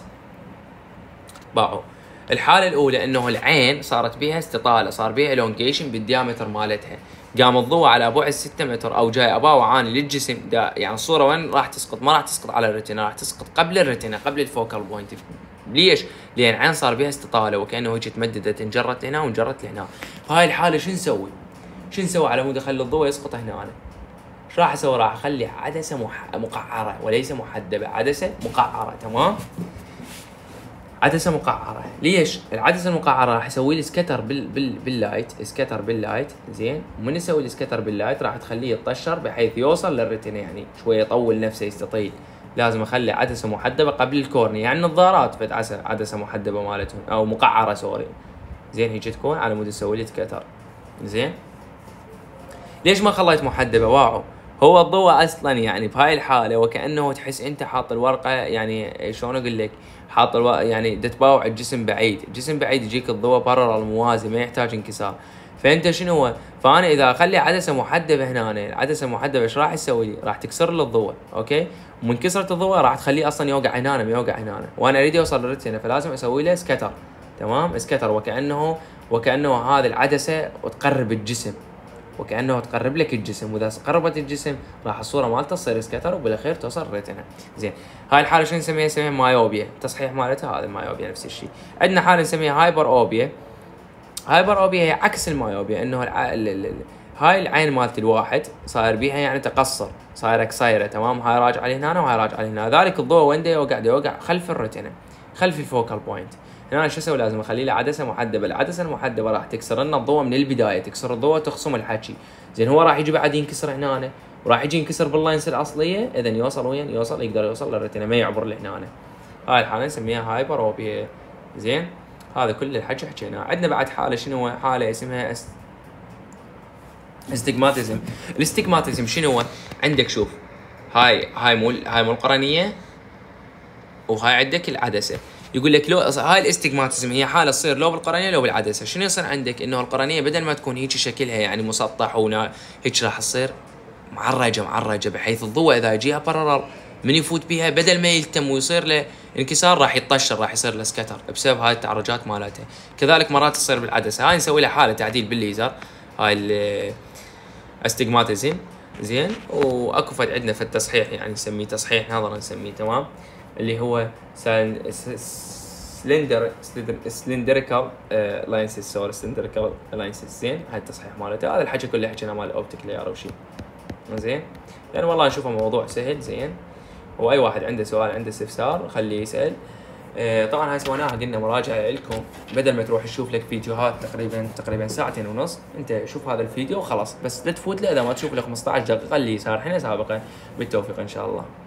S1: باعوا. الحاله الاولى انه العين صارت بها استطاله، صار بها الونجيشن بالديامتر مالتها، قام الضوء على بعد ستة متر او جاي اباوع عاني للجسم دا، يعني الصوره وين راح تسقط؟ ما راح تسقط على الريتنا، راح تسقط قبل الريتنا، قبل الفوكال بوينت. ليش؟ لان العين صار بها استطاله وكانه هيك تمددت، انجرت لهنا وانجرت لهنا. فهاي الحاله شو نسوي؟ شو نسوي على مود اخلي الضوء يسقط هنا؟ انا ايش راح اسوي؟ راح اخلي عدسه مح... مقعره وليس محدبه، عدسه مقعره. تمام؟ عدسه مقعره. ليش؟ العدسه المقعره راح اسوي لي سكتر بال بال باللايت، سكتر باللايت. زين، ومن اسوي لي سكتر باللايت راح تخليه يتطشر بحيث يوصل للريتنا، يعني شويه يطول نفسه يستطيل. لازم اخلي عدسه محدبه قبل الكورنيا، يعني النظارات فد عدسه محدبه مالتهم او مقعره سوري. زين هيك تكون على مود اسوي لي سكتر. زين ليش ما خليت محدبه؟ واعوا هو الضوء اصلا يعني بهاي الحاله وكانه تحس انت حاط الورقه، يعني شلون اقول لك، حاط الو... يعني تتباوع الجسم بعيد، الجسم بعيد يجيك الضوء برر الموازي ما يحتاج انكسار. فانت شنو هو؟ فانا اذا اخلي عدسه محدبه هنا، العدسه محدبه ايش راح تسوي لي؟ راح تكسر لي الضوء، اوكي؟ ومن كسرت الضوء راح تخليه اصلا يوقع هنا ما يوقع هنا، وانا اريد اوصل للريتنا، فلازم اسوي له سكتر. تمام؟ سكتر وكانه وكانه هذه العدسه وتقرب الجسم، وكانه تقرب لك الجسم، واذا قربت الجسم راح الصوره مالته تصير سكتر وبالاخير توصل الريتنا. زين هاي الحاله شو نسميها؟ نسميها مايوبيا، تصحيح مالتها هذا المايوبيا نفس الشيء. عندنا حاله نسميها هايبر اوبيا. هايبر اوبيا هي عكس المايوبيا، انه الع... ال... ال... هاي العين مالت الواحد صاير بيها يعني تقصر، صايره قصيره. تمام؟ هاي راجعه لهنا وهاي راجعه لهنا، ذلك الضوء وين دا يوقع؟ دا يوقع خلف الريتنا، خلف الفوكال بوينت. هنا شو اسوي؟ لازم اخلي له عدسه محدبه، العدسه المحدبه راح تكسر لنا الضوء من البدايه، تكسر الضوء تخصم الحكي. زين هو راح يجي بعد ينكسر هنا وراح يجي ينكسر باللاينز الاصليه، اذا يوصل وين؟ يوصل يقدر يوصل للريتنا ما يعبر لهنا. هاي الحاله نسميها هايبر اوبيا. زين هذا كل الحكي حكيناه. عندنا بعد حاله شنو؟ حاله اسمها است... استجماتيزم. الاستجماتيزم شنو هو؟ عندك شوف هاي هاي مو هاي مو القرنيه وهاي عندك العدسه. يقول لك لو هاي الاستجماتيزم هي حاله تصير لو بالقرنيه لو بالعدسه. شنو يصير عندك؟ انه القرنيه بدل ما تكون هيك شكلها يعني مسطح ونا هيك راح تصير معرجه معرجه، بحيث الضوء اذا يجيها برر من يفوت بها بدل ما يلتم ويصير له انكسار راح يتطشر، راح يصير له سكتر بسبب هاي التعرجات مالتها. كذلك مرات تصير بالعدسه. هاي نسوي لها حاله تعديل بالليزر، هاي الاستجماتيزم. زين واكو فد عندنا في التصحيح يعني نسميه تصحيح نظرا نسميه. تمام؟ اللي هو سلندر سلندريكال لاينسز سوري سلندريكال لاينسز. زين هاي التصحيح مالته. هذا الحكي كله حكينا مال الاوبتيك لاير وشي. زين يعني والله نشوفه موضوع سهل. زين واي واحد عنده سؤال عنده استفسار خليه يسال. آه طبعا هاي سويناها قلنا مراجعه لكم، بدل ما تروح تشوف لك فيديوهات تقريبا تقريبا ساعتين ونص، انت شوف هذا الفيديو وخلاص، بس لا تفوت له اذا ما تشوف له خمسطعش دقيقه اللي صار حين سابقا. بالتوفيق ان شاء الله.